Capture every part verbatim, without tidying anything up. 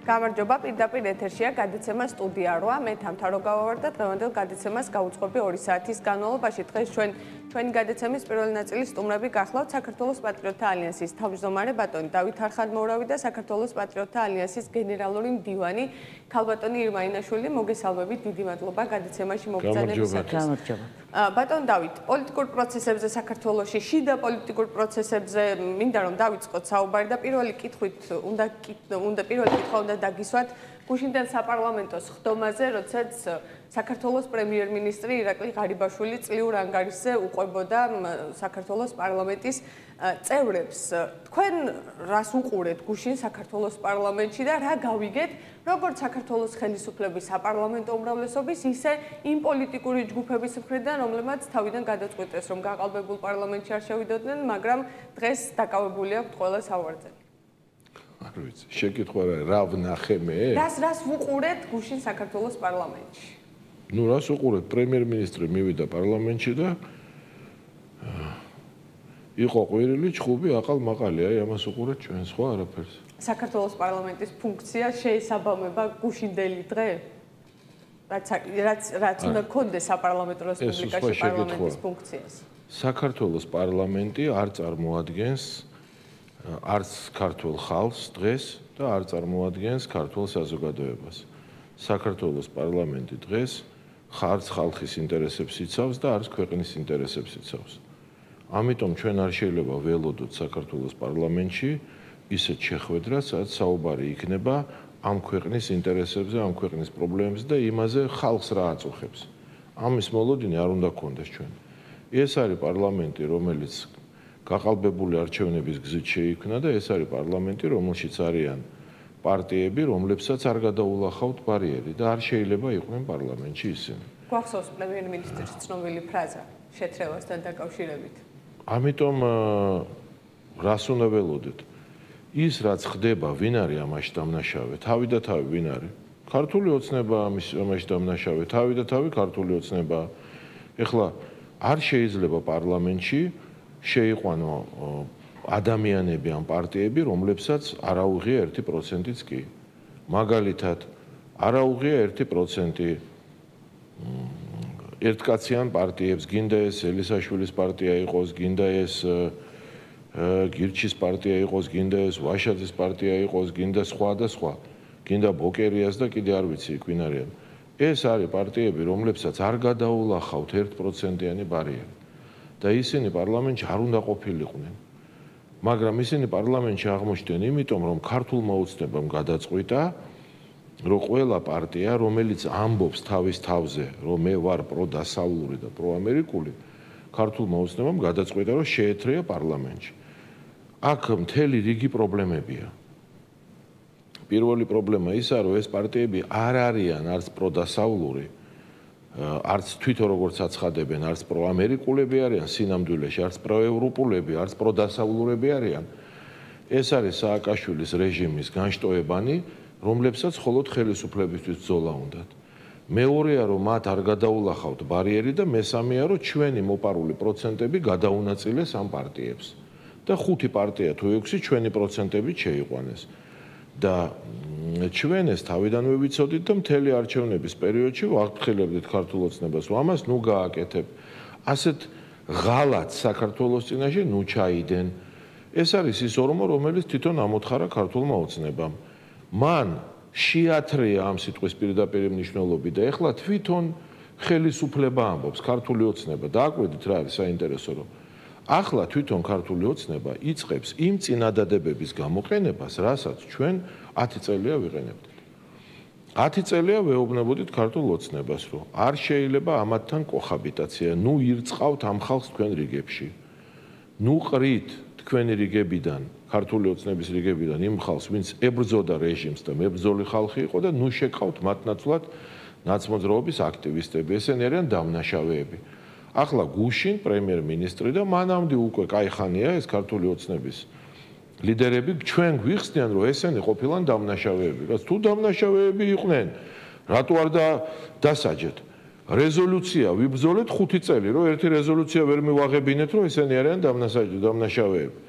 გამარჯობა, პირდაპირ ეთერშია გადაცემა სტუდია რვა. მე თამთარო გავავარ და დღევანდელ გადაცემას გავუწყობი ორი საათის განმავლობაში. დღეს ჩვენ ჩვენი გადაცემის პირველი ნაწილის სტუმრები გახლავთ საქართველოს პატრიოტთა ალიანსის თავმჯდომარე ბატონი დავით არხადმოურავი და საქართველოს პატრიოტთა ალიანსის გენერალური მდივანი ქალბატონი ირმა ინაშვილი. მოგესალმებით, დიდი მადლობა გადაცემაში მოგზაურობისათვის. გამარჯობა. ბატონ დავით, პოლიტიკურ პროცესებზე საქართველოში, შიდა პოლიტიკურ პროცესებზე მინდა რომ დავიწყოთ საუბარი და პირველი კითხვით უნდა უნდა პირველი კითხვა უნდა დაგისვათ გუშინდელ საპარლამენტო სხდომაზე, როდესაც საქართველოს პრემიერ-მინისტრი ირაკლი ღარიბაშვილი წლიურ ანგარიშზე უყვებოდა საქართველოს პარლამენტის წევრებს. თქვენ რას უყურეთ გუშინ საქართველოს პარლამენტში და რა გავიგეთ როგორც საქართველოს ხელისუფლების საპარლამენტო უმრავლესობის, ისე იმ პოლიტიკური ჯგუფების მხრიდან, რომლებმაც თავიდან გადაწყვიტეს, რომ გაყალბებულ პარლამენტში არ შევიდოდნენ, მაგრამ დღეს დაკავებული აქვთ ყველა საუბარზე. არ ვიცი, შეკითხვა რა ვნახე მე? რას რას ვუყურეთ გუშინ საქართველოს პარლამენტში? ნუ რას უყურეთ, პრემიერ-მინისტრი მივიდა პარლამენტში და იყო ყვირილი, ჩხუბი, აყალ-მაყალი, აი ამას უყურეთ ჩვენ, სხვა არაფერს. საქართველოს პარლამენტის ფუნქცია შეესაბამება გუშინდელი დღე? რაც რაც რაც უნდა გქონდეს საპარლამენტო რესპუბლიკაში პარლამენტის ფუნქციას. საქართველოს პარლამენტი არ წარმოადგენს არც ქართულ ხალხს დღეს და არ წარმოადგენს ქართულ საზოგადოებას. საქართველოს პარლამენტი დღეს არც ხალხის ინტერესებს იცავს და არც ქვეყნის ინტერესებს იცავს. ამიტომ ჩვენ არ შეიძლება ველოდოთ საქართველოს პარლამენტში ისეთ შეხვედრას, სადაც საუბარი იქნება ამ ქვეყნის ინტერესებზე, ამ ქვეყნის პრობლემებზე და იმაზე ხალხს რა აწუხებს. ამის მოლოდინი არ უნდა გქონდეს ჩვენ. ეს არის პარლამენტი, რომელიც გაყალბებული არჩევნების გზით შეიქმნა და ეს არის პარლამენტი, რომელშიც არიან პარტიები, რომლებსაც არ გადაულახავთ ბარიერი და არ შეიძლება იყვნენ პარლამენტში ისინი. გვახსოვს პრემიერ-მინისტრის ცნობილი ფრაზა შეთრევასთან დაკავშირებით. ამიტომ რას უნდა ველოდეთ? ის რაც ხდება, ვინ არის ამაში დამნაშავე? თავი და თავი ვინ არის? ქართული ოცნება ამაში დამნაშავე, თავი და თავი ქართული ოცნება. ეხლა არ შეიძლება პარლამენტში შეიყვანო ადამიანები ან პარტიები, რომლებსაც არ აუღია ერთი პროცენტიც კი. მაგალითად, არ აუღია ერთი პროცენტი ერთკაციან პარტიებს, გინდა ეს ელისაშვილის პარტია იყოს, გინდა ეს გირჩის პარტია იყოს, გინდა ეს ვაშაძის პარტია იყოს, გინდა სხვა და სხვა, გინდა ბოკერიას და კიდე არ ვიცი იქ ვინ არიან. ეს არის პარტიები, რომლებსაც არ გადაულახავთ ერთ პროცენტიანი ბარიერი. და ისინი პარლამენტში არ უნდა ყოფილიყვნენ. მაგრამ ისინი პარლამენტში აღმოჩნდნენ იმიტომ, რომ ქართულმა ოცნებამ გადაწყვიტა, რომ ყველა პარტია, რომელიც ამბობს თავის თავზე, რომ მე ვარ პროდასავლური და პროამერიკული, ქართულმა ოცნებამ გადაწყვიტა, რომ შეეთრეა პარლამენტში. აქ მთელი რიგი პრობლემებია. პირველი პრობლემა ისაა, რომ ეს პარტიები არ არიან არც პროდასავლური, არც თვითონ როგორც აცხადებენ, არც პროამერიკულები არიან სინამდვილეში, არც პროევროპულები, არც პროდასავლურები არიან. ეს არის სააკაშვილის რეჟიმის განშტოებანი, რომლებსაც მხოლოდ ხელისუფლებისთვის ბრძოლა უნდათ. მეორეა, რომ მათ არ გადაულახავთ ბარიერი და მესამეა, რომ ჩვენი მოპარული პროცენტები გადაუნაწილეს ამ პარტიებს. და ხუთი პარტია თუ ექვსი ჩვენი პროცენტებით შეიყვანეს. და ჩვენ ეს თავიდანვე ვიცოდით და მთელი არჩევნების პერიოდში ვაფრთხილებდით ქართულ ოცნებას, რომ ამას ნუ გააკეთებ. ასეთ ღალატს საქართველოს წინაშე ნუ ჩაიდენ. ეს არის ის ორმო, რომელიც თვითონ ამოთხარა ქართულმა ოცნებამ. მან შეათრეა ამ სიტყვის პირდაპირ მნიშვნელობით და ეხლა თვითონ ხელისუფლება ამბობს ქართული ოცნება. დააკვირდით რა არის საინტერესო, რომ ახლა თვითონ ქართული ოცნება იწყებს იმ წინადადებების გამოყენებას, რასაც ჩვენ ათი წელია ვიყენებდით. ათი წელია ვეუბნებოდით ქართულ ოცნებას, რომ არ შეიძლება ამათთან კოჰაბიტაცია, ნუ ირწყავთ ამ ხალხს თქვენ რიგებში. ნუ ყრით თქვენი რიგებიდან, ქართული ოცნების რიგებიდან იმ ხალხს, ვინც ებრძოდა რეჟიმს და მებრძოლი ხალხი იყო და ნუ შეკავთ მათ ნაცვლად ნაცმოძრაობის აქტივისტები. ესენი არიან დამნაშავეები. ახლა გუშინ პრემიერ-მინისტრი და მანამდე უკვე კაიხანია ეს ქართული ოცნების ლიდერები ჩვენ გვიხსნიან, რომ ესენი ყოფილან დამნაშავეები. რაც თუ დამნაშავეები იყვნენ, რატო არ დასაჯეთ? რეზოლუცია ვიბრძოლეთ ხუთი წელი, რომ ერთი რეზოლუცია ვერ მივაღებინეთ, რომ ესენი არიან დამნაშავეები.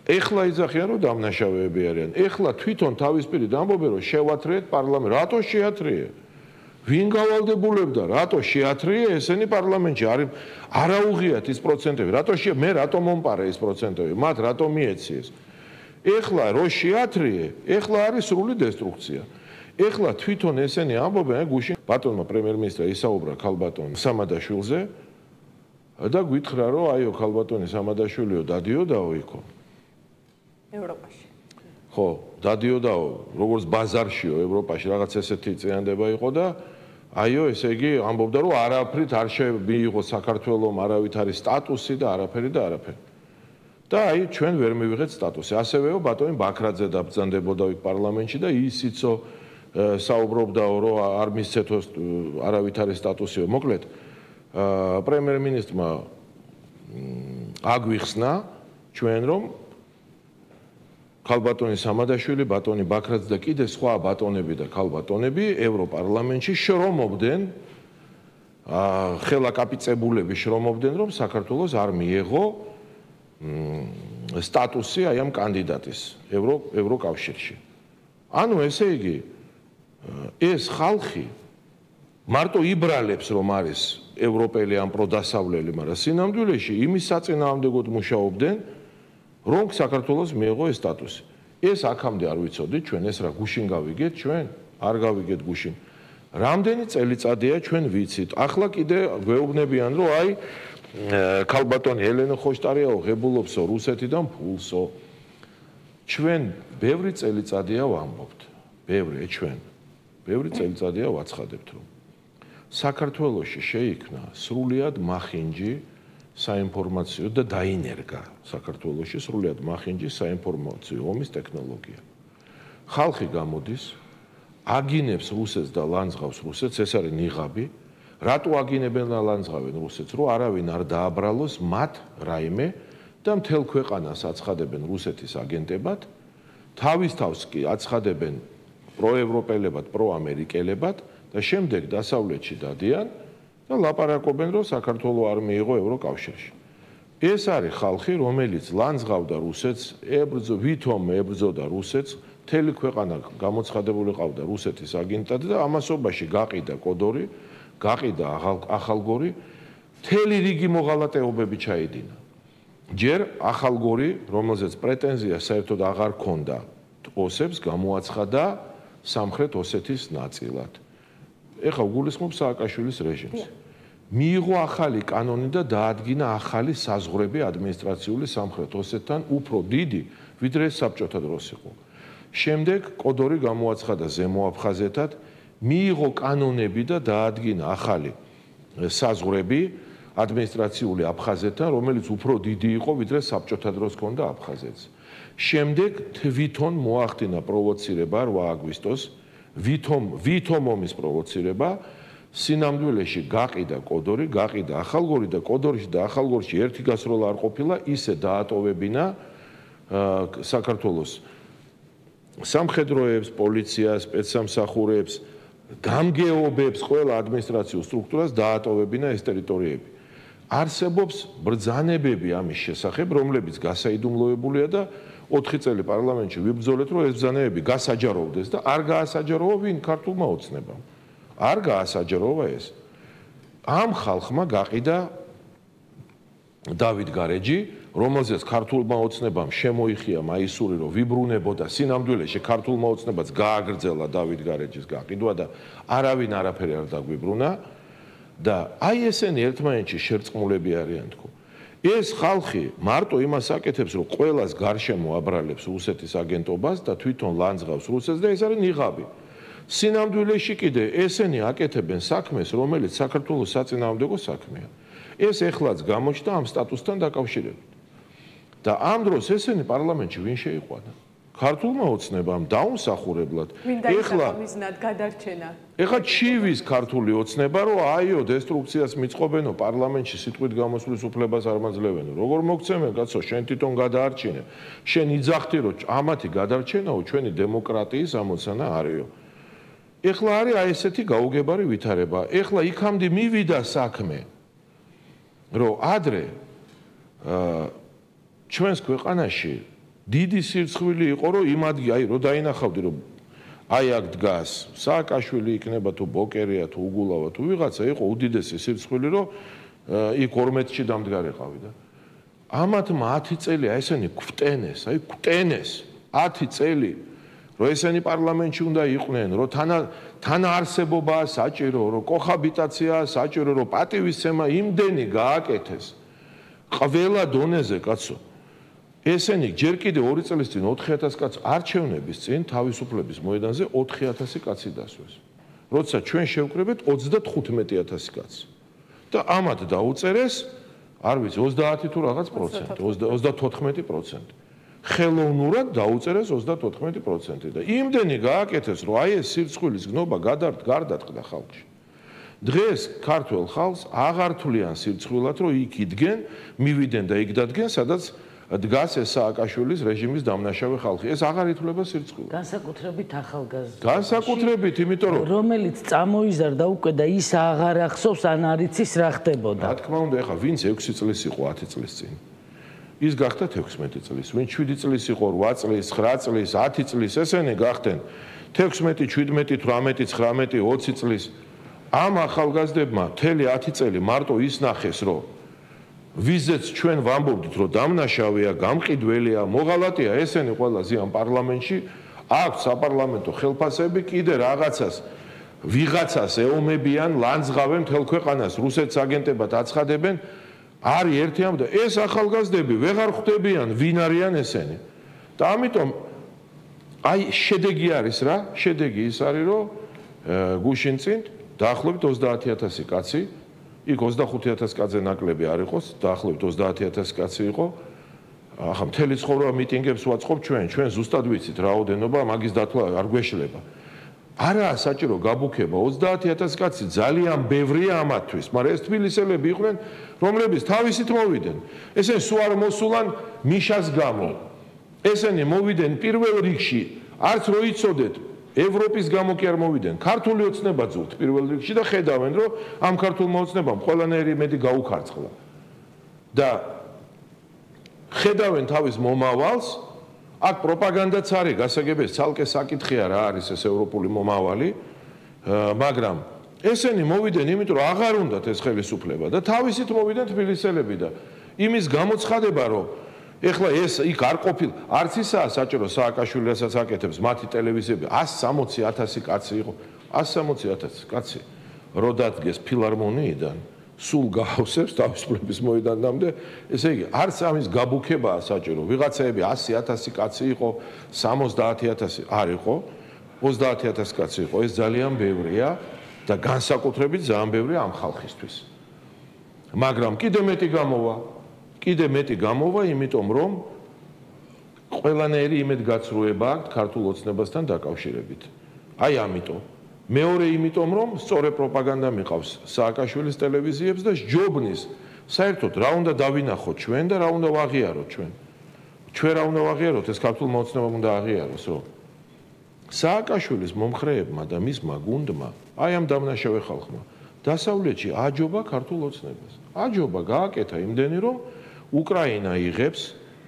ეხლა იძახიან რომ დამნაშავეები არიან. ეხლა თვითონ თავისპირით ამბობენ რომ შევათრიეთ პარლამენტს. რატო შეათრიე? ვინ გავალდებულებდა? რატო შეათრიე ესენი პარლამენტში? არის არაუღიათ ის პროცენტები. რატო შე მე რატო მომპარე ეს პროცენტები? მათ რატო მიეციეს? ეხლა რო შეათრიე, ეხლა არის სრული დესტრუქცია. ეხლა თვითონ ესენი ამბობენ, გუშინ ბატონმა პრემიერ-მინისტრმა ისაუბრა ქალბატონ სამადაშვილზე და გითხრა რომ აიო ქალბატონი სამადაშვილიო დადიოდაო იქო. ევროპაში. ხო, დადიოდაო, როგორც ბაზარშიო ევროპაში რაღაც ესეთი წინადება იყო და აიო, ესე იგი ამბობდა რომ არაფრით არ შემიიღო საქართველოს არავითარი სტატუსი და არაფერი და არაფერი. და აი ჩვენ ვერ მივიღეთ სტატუსი. ასევეო ბატონი ბაქრაძე დაბრძანდებოდა იქ პარლამენტში და ისიცო საუბრობდაო რომ არ მისცეთო არავითარი სტატუსიო. მოკლედ პრემიერ-მინისტრმა აგვიხსნა ჩვენ რომ ქალბატონი სამადაშვილი, ბატონი ბაქრაძე და კიდე სხვა ბატონები და ქალბატონები ევროპარლამენტში შრომობდნენ, ხელაკაპიწებულები შრომობდნენ, რომ საქართველოს არ მიეღო სტატუსი აი ამ კანდიდატის ევრო ევროკავშირში. ანუ ესე იგი ეს ხალხი მარტო იბრალებს რომ არის ევროპელი ან პროდასავლელი, მაგრამ სინამდვილეში იმის საწინააღმდეგოდ მუშაობდნენ რომ საქართველოს მიეღო ეს სტატუსი. ეს აქამდე არ ვიცოდით ჩვენ ეს რა გუშინ გავიგეთ ჩვენ? არ გავიგეთ გუშინ. რამდენი წელიწადია ჩვენ ვიცით. ახლა კიდე გვეუბნებიან რომ აი ქალბატონი ელენე ხოშტარიაო ღებულობსო რუსეთიდან ფულსო. ჩვენ ბევრი წელიწადია ვამბობთ. ბევრი ჩვენ. ბევრი წელიწადია ვაცხადებთ რომ საქართველოში შეიქმნა სრულიად მახინჯი საინფორმაციო და დაინერგა საქართველოში სრულიად მახინჯი საინფორმაციო ომის ტექნოლოგია. ხალხი გამოდის, აგინებს რუსეთს და ლანძღავს რუსეთს, ეს არის ნიღაბი. რატო აგინებენ და ლანძღავენ რუსეთს? რომ არავინ არ დააბრალოს მათ რაიმე და მთელ ქვეყანას აცხადებენ რუსეთის აგენტებად, თავის თავს კი აცხადებენ პროევროპელებად, პროამერიკელებად და შემდეგ დასავლეთში დადიან და ლაპარაკობენ, რომ საქართველოს არ მიიღო ევროკავშირში. ეს არის ხალხი, რომელიც ლანძღავდა რუსეთს, ებრძო, ვითომ ებრძოდა რუსეთს, მთელი ქვეყანა გამოცხადებული ყავდა რუსეთის აგენტად და ამასობაში გაყიდა კოდორი, გაყიდა ახალგორი, მთელი რიგი მოღალატეობები ჩაიდინა. ჯერ ახალგორი, რომელზეც პრეტენზია საერთოდ აღარ ქონდა ოსებს, გამოაცხადა სამხრეთ ოსეთის ნაწილად. ეხლა გულისხმობ სააკაშვილის რეჟიმს. მიიღო ახალი კანონი და დაადგინა ახალი საზღვრები ადმინისტრაციული სამხრეთ ოსეთთან უფრო დიდი, ვიდრე საბჭოთა დროს იყო. შემდეგ კოდორი გამოაცხადა ზემო აფხაზეთად, მიიღო კანონები და დაადგინა ახალი საზღვრები ადმინისტრაციული აფხაზეთთან, რომელიც უფრო დიდი იყო, ვიდრე საბჭოთა დროს ჰქონდა აფხაზეთს. შემდეგ თვითონ მოახდინა პროვოცირება რვა აგვისტოს, ვითომ ვითომ ომის პროვოცირება, სინამდვილეში გაყიდა კოდორი, გაყიდა ახალგორი და კოდორში და ახალგორში ერთი გასროლა არ ყოფილა, ისე დაატოვებინა საქართველოს სამხედროებს, პოლიციას, სპეცსამსახურებს, გამგეობებს, ყველა ადმინისტრაციულ სტრუქტურას დაატოვებინა ეს ტერიტორიები. არსებობს ბრძანებები ამის შესახებ, რომლებიც გასაიდუმლოებულია და ოთხი წელი პარლამენტში ვიბრძოლეთ, რომ ეს ბრძანებები გასაჯაროვდეს და არ გაასაჯაროვა ვინ? ქართულმა ოცნებამ. არ გაასაჯაროვა ეს. ამ ხალხმა გაყიდა დავით გარეჯი, რომელზეც ქართულმა ოცნებამ შემოიხია მაისური, რომ ვიბრუნებოდა სინამდვილეში ქართულმა ოცნებაც გააგრძელა დავით გარეჯის გაყიდვა და არავინ არაფერი არ დაგვიბრუნა და აი ესენი ერთმანეთში შერწყმულები არიან თქო. ეს ხალხი მარტო იმას აკეთებს, რომ ყველას გარშემო აბრალებს რუსეთის აგენტობას და თვითონ ლანძღავს რუსეთს და ეს არის ნიღაბი. სინამდვილეში კიდე ესენი აკეთებენ საქმეს, რომელიც საქართველოს საწინააღმდეგო საქმეა. ეს ეხლაც გამოჩნდა ამ სტატუსთან დაკავშირებით. და ამ დროს ესენი პარლამენტში ვინ შეიყვანა? ქართულმა ოცნებამ დაუმსახურებლად. ეხლა მიზნად გადარჩენა. ეხლა ჩივის ქართული ოცნება, რომ აიო დესტრუქციას მიწყობენო პარლამენტში სიტყვით გამოსვლის უფლებას არ მაძლევენო. როგორ მოგცემენ, კაცო, შენ თვითონ გადაარჩინე. შენ იძახთი, რომ ამათი გადარჩენაო ჩვენი დემოკრატიის ამოცანა არისო. ეხლა არის აი ესეთი გაუგებარი ვითარება. ეხლა იქამდე მივიდა საქმე, რომ ადრე ჩვენს ქვეყანაში დიდი სირცხვილი იყო, რომ იმ ადგილ, აი, რო დაინახავდი, რომ აი აქ დგას სააკაშვილი იქნება თუ ბოკერია თუ უგულავა თუ ვიღაცა, იყო უდიდესი სირცხვილი, რომ იქ ორმეტში დამდგარიყავი და ამათმა ათი წელი აი ესენი გვტენეს, აი გვტენეს ათი წელი, რომ ესენი პარლამენტში უნდა იყვნენ, რომ თანაარსებობაა საჭირო, რომ კოჰაბიტაციაა საჭირო, რომ პატივისცემა იმდენი გააკეთეს ყველა დონეზე, კაცო. ესენი ჯერ კიდე ორი წლის წინ ოთხი ათასი კაცი არჩევნების წინ თავისუფლების მოედანზე ოთხი ათასი კაცი დასვეს. როცა ჩვენ შევკრებეთ ოცდათხუთმეტი ათასი კაცი. და ამათ დაუწერეს, არ ვიცი, ოცდაათი თუ რაღაც პროცენტი, ოცდათოთხმეტი პროცენტი. ხელოვნურად დაუწერეს ოცდათოთხმეტი პროცენტი და იმდენი გააკეთეს, რომ აი ეს სირცხვილის გნობა გარდატყდა ხალხში. დღეს ქართველ ხალხს აღარ თვლიან სირცხვილად, რომ იქ იდგენ, მივიდნენ და იქ დადგენ, სადაც დგას ეს სააკაშვილის რეჟიმის დამნაშავე ხალხი. ეს აღარ ითვლება სირცხვილად. განსაკუთრებით ახალგაზრდა. განსაკუთრებით, იმიტომ რომ რომელიც წამოიზარდა უკვე და ის აღარ ახსოვს ან არ იცის რა ხდებოდა. რა თქმა უნდა, ეხლა ვინც ექვსი წლის იყო ათი წლის წინ. ის გახდა თექვსმეტი წლის, ვინც შვიდი წლის იყო, რვა წლის, ცხრა წლის, ათი წლის, ესენი გახდნენ თექვსმეტი, შვიდმეტი, თვრამეტი, ცხრამეტი, ოცი წლის. ამ ახალგაზრდებმა მთელი ათი წელი მარტო ის ნახეს, რომ ვიზეც ჩვენ ვამბობდით, რომ დამნაშავეა, გამყიდველია, მოღალატეა, ესენი ყველაზე ამ პარლამენტში აქვს საპარლამენტო ხელფასები, კიდე რაღაცას ვიღაცას ეომებიან, ლანძღავენ მთელ ქვეყანას, რუსეთს აგენტებად აცხადებენ. არის ერთი ამ და ეს ახალგაზრდები ვეღარ ხვდებიან ვინ არიან ესენი. და ამიტომ აი შედეგი არის რა? შედეგი ის არის, რომ გუშინ წინ დაახლოებით ოცდაათი ათასი კაცი, იქ ოცდახუთი ათასი კაცზე ნაკლები არ იყოს, დაახლოებით ოცდაათი ათასი კაცი იყო. ახლა მთელი ცხოვრება მიტინგებს ვაწყობ ჩვენ, ჩვენ ზუსტად ვიცით რაოდენობა, მაგის დათვლა არ გვეშლება. არაა საჭირო გაბუქება, ოცდაათი ათასი კაცი ძალიან ბევრია ამათთვის, მაგრამ ეს თბილისელები იყვნენ, რომლებიც თავისით მოვიდნენ. ესენი სულ არ მოსულან მიშას გამო. ესენი მოვიდნენ პირველ რიგში, არც რო იცოდეთ, ევროპის გამო კი არ მოვიდნენ. ქართული ოცნება ძულთ პირველ რიგში და ხედავენ, რომ ამ ქართულმა ოცნებამ ყველანაირი იმედი გაუქარწყლა. და ხედავენ თავის მომავალს, აქ პროპაგანდაც არის, გასაგებია, ცალკე საკითხია რა არის ეს ევროპული მომავალი, მაგრამ ესენი მოვიდნენ, იმიტომ რომ აღარ უნდათ ეს ხელისუფლება და თავისით მოვიდნენ თბილისელები და იმის გამოცხადება, რომ ეხლა ეს იქ არ ყოფილ, არც ისაა საჭირო სააკაშვილი რასაც აკეთებს, მათი ტელევიზიები ათი სამოცი ათასი კაცი იყო, ათი სამოცი ათასი კაცი რო დადგეს ფილარმონიიდან, სულ გაავსებს თავისუფლების მოედანამდე, ესე იგი, არც ამის გაბუქებაა საჭირო. ვიღაცაები ასი ათასი კაცი იყო, სამოცდაათი ათასი არ იყო, ოცდაათი ათასი კაცი იყო, ეს ძალიან ბევრია და განსაკუთრებით ძალიან ბევრია ამ ხალხისთვის. მაგრამ კიდე მეტი გამოვა, კიდე მეტი გამოვა, იმიტომ რომ ყველანაირი იმედგაცრუება აქვს ქართულ ოცნებასთან დაკავშირებით. აი ამიტომ მეორე იმიტომ რომ სწორი პროპაგანდა მიყავს სააკაშვილის ტელევიზიებს და ჯობნის საერთოდ რა უნდა დავინახოთ ჩვენ და რა უნდა ვაღიაროთ ჩვენ. ჩვენ რა უნდა ვაღიაროთ, ეს ქართულმა ოცნებამ უნდა აღიაროს, რომ სააკაშვილის მომხრეებმა და მისმა გუნდმა, აი ამ დამნაშავე ხალხმა, დასავლეთში აჯობა ქართულ ოცნებას. აჯობა გააკეთა იმდენი, რომ უკრაინა იღებს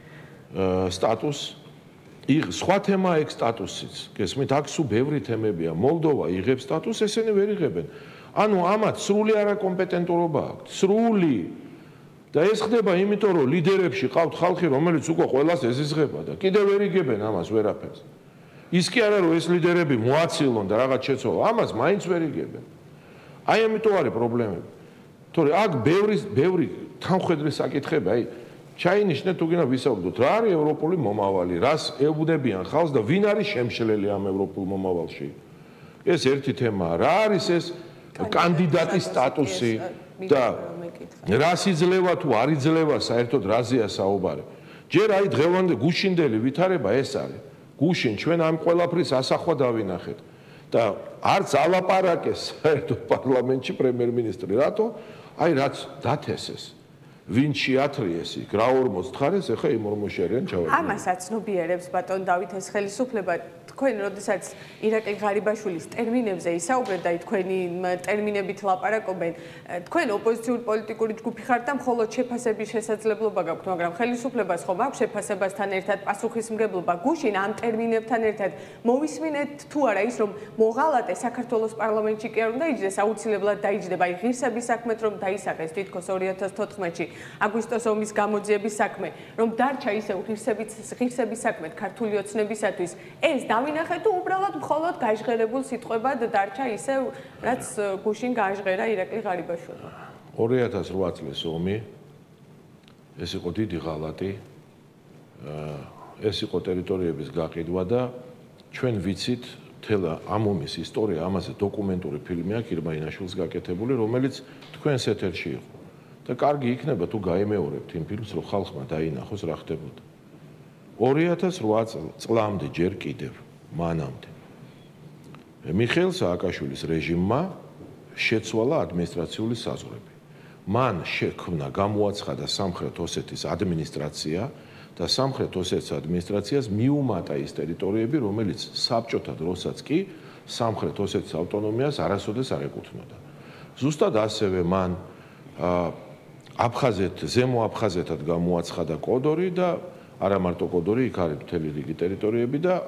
სტატუსს, სხვა თემა ეგ სტატუსიც, გესმით, აქ სულ ბევრი თემებია. მოლდოვა იღებს სტატუსს, ესენი ვერ იღებენ. ანუ ამათ სრული არაკომპეტენტურობა აქვს, სრული. და ეს ხდება იმიტომ, რომ ლიდერებში ყავთ ხალხი, რომელიც უკვე ყველას ეზიზღება და კიდევ ვერ იგებენ ამას ვერაფერს. ის კი არა, რომ ეს ლიდერები მოაცილონ და რაღაც შეცვალონ, ამას მაინც ვერ იგებენ. აი ამიტომ არის პრობლემები. თორე აქ ბევრი ბევრი თანხმედრი საკითხები, აი ჩაინიშნეთ თუ გინდა ვისაუბროთ, რა არის ევროპული მომავალი, რას ებუდებიან ხალხს და ვინ არის შემშლელი ამ ევროპულ მომავალში. ეს ერთი თემაა, რა არის ეს კანდიდატის სტატუსი და რას იძლევა თუ არ იძლევა საერთოდ რაზეა საუბარი. ჯერ აი დღევანდელი გუშინდელი ვითარება ეს არის. გუშინ ჩვენ ამ ყველაფრის ასახვა დავინახეთ და არც ალაპარაკეს საერთოდ პარლამენტში პრემიერ-მინისტრი, რატო? აი რაც დათესეს. ვინ შეათრიეს იქ რა ორმოც თხარეს ეხა იმ ორმოში არიან ჩავარდნილი. ამას აცნობიერებს ბატონ დავითეს ხელისუფლება თქვენ როდესაც ირაკლი ღარიბაშვილის ტერმინებზე ისაუბრეთ და თქვენი ტერმინებით ლაპარაკობენ თქვენ ოპოზიციური პოლიტიკური ჯგუფი ხართ და მხოლოდ შეფასების შესაძლებლობა გაქვთ მაგრამ ხელისუფლებას ხომ აქვს შეფასებასთან ერთად პასუხისმგებლობა გუშინ ამ ტერმინებთან ერთად მოვისმინეთ თუ არა ის რომ მოღალატე საქართველოს პარლამენტში კი არ უნდა იჯდეს აუცილებლად დაიჯდება აი ღირსების საქმეთ რომ დაისახეს თითქოს ორი ათას თოთხმეტში აგვისტოს ომის გამოძიების საქმე რომ დარჩა ისევ ღირსების ღირსების საქმეთ ქართული ოცნებისათვის ეს დავინახეთ თუ უბრალოდ მხოლოდ გაჟღერებულ სიტყვებად დარჩა ისევ რაც გუშინ გააჟღერა ირაკლი ღარიბაშვილმა ორი ათას ოთხ წლის ომი ეს იყო დიდი ღალატი ეს იყო ტერიტორიების გაყიდვა და ჩვენ ვიცით თელა ამ ომის ისტორია ამაზე დოკუმენტური ფილმი აქვს ირმა ინაშვილის გაკეთებული რომელიც თქვენს ეთერში იყო და კარგი იქნება თუ გაემეორებთ იმ ფილმს რომ ხალხმა დაინახოს რა ხდებოდა ორი ათას ოთხ წლამდე ჯერ კიდევ მანამდე მიხეილ სააკაშვილის რეჟიმმა შეცვალა ადმინისტრაციული საზღვრები მან შექმნა გამოაცხადა სამხრეთ ოსეთის ადმინისტრაცია და სამხრეთ ოსეთის ადმინისტრაციას მიუმატა ის ტერიტორიები რომელიც საბჭოთა დროსაც კი სამხრეთ ოსეთის ავტონომიას არასოდეს არ ეკუთვნოდა ზუსტად ასევე მან აფხაზეთ ზემო აფხაზეთად გამოაცხადა კოდორი და არა მარტო კოდორი იქ არის მთელი რიგი ტერიტორიები და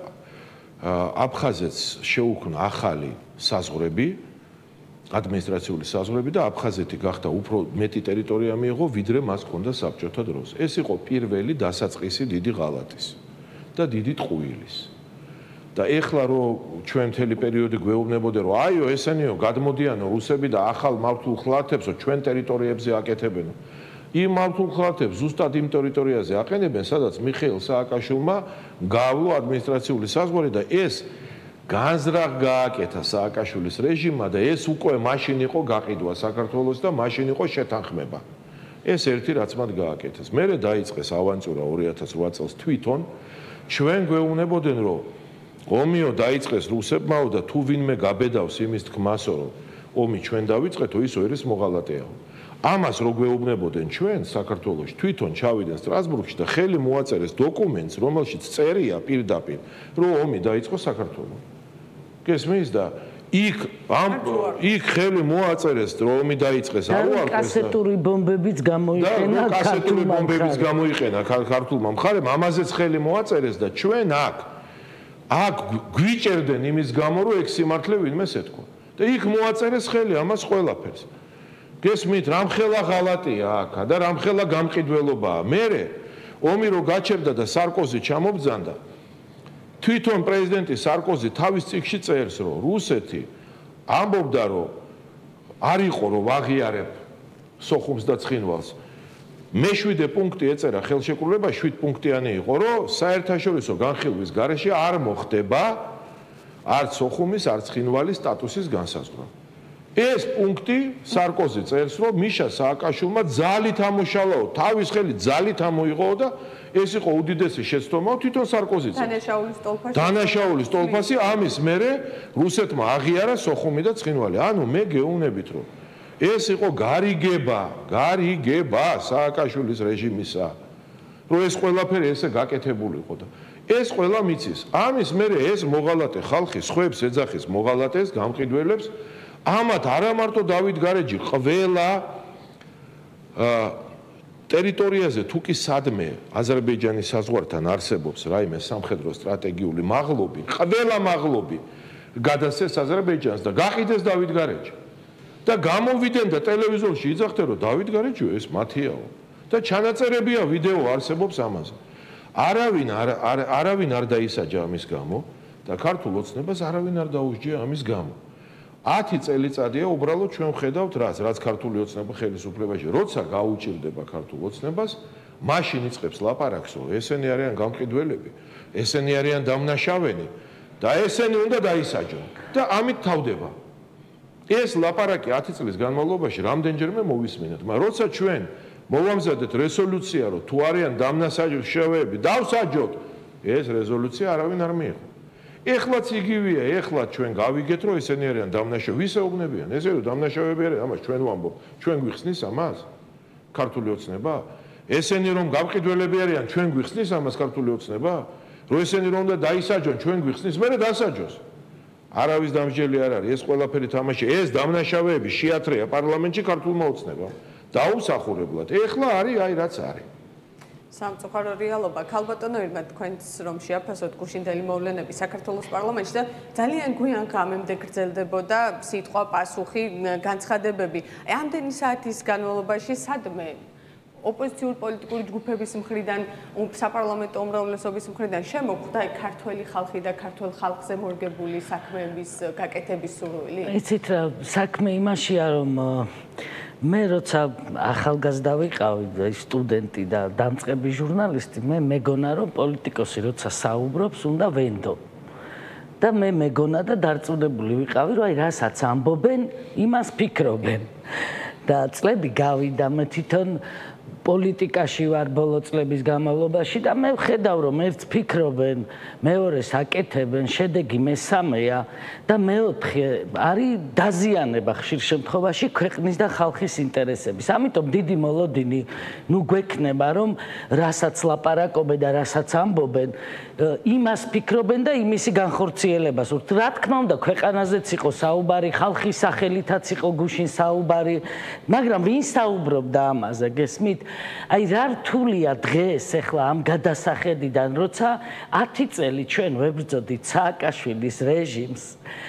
აფხაზეთს შეუქმნა ახალი საზღვრები ადმინისტრაციული საზღვრები და აფხაზეთი გახდა უფრო მეტი ტერიტორია მიიღო ვიდრე მას ჰქონდა საბჭოთა დროს ეს იყო პირველი დასაწყისი დიდი ღალატის და დიდი ტყუილის და ეხლა რომ ჩვენ მთელი პერიოდი გვეუბნებოდნენ რომ აიო ესენიო გადმოდიანო რუსები და ახალ მართულ ხლათებსო ჩვენ ტერიტორიებზე აკეთებენო იმ მართულ ხლათებს ზუსტად იმ ტერიტორიაზე აყენებენ სადაც მიხეილ სააკაშვილმა გავლო ადმინისტრაციული საზღვარი და ეს განზრახ გააკეთა სააკაშვილის რეჟიმმა და ეს უკვე მაშინ იყო გაყიდვა საქართველოს და მაშინ იყო შეთანხმება ეს ერთი რაც მათ გააკეთეს მერე დაიწყეს ავანტურა ორი ათას ოთხ წელს თვითონ ჩვენ გვეუბნებოდნენ რომ ომიო დაიწყეს რუსებმაო და თუ ვინმე გაბედავს იმის თქმასო რომ ომი ჩვენ დავიწყეთო ისო ერის მოღალატეაო ამას რო გვეუბნებოდნენ ჩვენ საქართველოში თვითონ ჩავიდნენ სტრასბურგში და ხელი მოაწერეს დოკუმენტს რომელშიც წერია პირდაპირ რომ ომი დაიწყო საქართველოში გესმის და იქ ამ იქ ხელი მოაწერეს რომ ომი დაიწყეს არ ვარ კასეტური ბომბებიც გამოიყენა კასეტური ბომბებიც გამოიყენა ქართულმა მხარემ ამაზეც ხელი მოაწერეს და ჩვენ აქ აქ გვიჭერდნენ იმის გამო რომ ეგ სიმართლე ვინმეს ეთქვა და იქ მოაწერეს ხელი ამას ყველაფერს გესმით რამხელა ღალატია აქ და რამხელა გამყიდველობაა მერე ომი რო გაჩერდა და სარკოზი ჩამობძანდა თვითონ პრეზიდენტი სარკოზი თავის წიგნში წერს რომ რუსეთი ამბობდა რომ არ იყო რომ ვაღიარებ სოხუმს და ცხინვალს მეშვიდე პუნქტი ეწერა ხელშეკრულება შვიდ პუნქტიანი იყო რომ საერთაშორისო განხილვის გარეშე არ მოხდება არც სოხუმის არც ცხინვალის სტატუსის განსაზღვრა ეს პუნქტი სარკოზი წერს რომ მიშა სააკაშვილმა ძალით ამოშალაო თავის ხელით ძალით ამოიღო და ეს იყო უდიდესი შეცდომა თვითონ სარკოზი წერს დანაშაულის ტოლფასი დანაშაულის ტოლფასი ამის მერე რუსეთმა აღიარა სოხუმი და ცხინვალი ანუ მე გეუბნებით რომ ეს იყო გარიგება გარიგება სააკაშვილის რეჟიმისა რომ ეს ყველაფერი ესე გაკეთებულიყო და ეს ყველა მიცის ამის მერე ეს მოღალატე ხალხი სხვებს ეძახის მოღალატეს გამყიდველებს ამათ არა მარტო დავით გარეჯი ყველა ტერიტორიაზე თუ კი სადმე აზერბაიჯანის საზღვართან არსებობს რაიმე სამხედრო სტრატეგიული მაღლობი ყველა მაღლობი გადასცეს აზერბაიჯანს და გაყიდეს დავით გარეჯი და გამოვიდნენ და ტელევიზორში იძახდნენ რომ დავით გარეჯიო ეს მათიაო და ჩანაწერებია ვიდეო არსებობს ამაზე არავინ არავინ არ დაისაჯა ამის გამო და ქართულ ოცნებას არავინ არ დაუსჯია ამის გამო ათი წელიწადია უბრალოდ ჩვენ ვხედავთ რაც რაც ქართული ოცნება ხელისუფლებაში როცა გაუჭირდება ქართულ ოცნებას მაშინ იწყებს ლაპარაკსო ესენი არიან გამყიდველები ესენი არიან დამნაშავენი და ესენი უნდა დაისაჯონ და ამით თავდება ეს ლაპარაკი ათი წლის განმავლობაში რამდენჯერმე მოვისმინეთ მაგრამ როცა ჩვენ მოვამზადეთ რეზოლუცია რომ თუ არიან დამნაშავეები დავსაჯოთ ეს რეზოლუცია არავინ არ მიიღო ეხლაც იგივეა, ეხლა ჩვენ გავიგეთ, რომ ესენი არიან დამნაშავე, ვისეუბნებიან, ესე რომ დამნაშავეები არიან, ამას ჩვენ ვამბობ, ჩვენ გვიხსნის ამას? ქართული ოცნება? ესენი რომ გამყიდველები არიან, ჩვენ გვიხსნის ამას ქართული ოცნება? რომ ესენი რომ უნდა დაისაჯონ, ჩვენ გვიხსნის, მერე დასაჯოს. არავის დამსჯელი არ არის, ეს ყველაფერი თამაში, ეს დამნაშავეები შეათრეა პარლამენტში ქართულმა ოცნებამ. დაუსახურებლად. ეხლა არის აი რაც არის. სამწუხარო რეალობა. ქალბატონო ირმა, თქვენც რომ შეაფასოთ გუშინდელი მოვლენები საქართველოს პარლამენტში და ძალიან გვიან გამემდე გრძელდებოდა სიტყვა, პასუხი, განცხადებები. აი ამდენი საათის განმავლობაში სადმე ოპოზიციური პოლიტიკური ჯგუფების მხრიდან, საპარლამენტო უმრავლესობის მხრიდან შემოხვდა აი ქართველი ხალხი და ქართველ ხალხზე მორგებული საქმეების გაკეთების სურვილი? იცით რა, საქმე იმაშია, რომ მე როცა ახალგაზრდა ვიყავი, სტუდენტი და დამწყები ჟურნალისტი, მე მეგონა რომ პოლიტიკოსი როცა საუბრობს, უნდა ვენდო. და მე მეგონა და დარწმუნებული ვიყავი, რომ აი რასაც ამბობენ, იმას ფიქრობენ. და წლები გავიდა, მე თვითონ პოლიტიკაში ვარ ბოლო წლების განმავლობაში და მე ვხედავ რომ ერთს ფიქრობენ, მეორეს აკეთებენ, შედეგი მესამეა და მეოთხე არის დაზიანება ხშირ შემთხვევაში ქვეყნის და ხალხის ინტერესების. ამიტომ დიდი მოლოდინი ნუ გვექნება რომ რასაც ლაპარაკობენ და რასაც ამბობენ, იმას ფიქრობენ და იმისი განხორციელებას. რა თქმა უნდა, ქვეყანაზეც იყო საუბარი, ხალხის სახელითაც იყო გუშინ საუბარი, მაგრამ ვინ საუბრობდა ამაზე, გესმით? აი რა რთულია დღეს ახლა ამ გადასახედიდან, როცა ათი წელი ჩვენ ვებრძოდით სააკაშვილის რეჟიმს,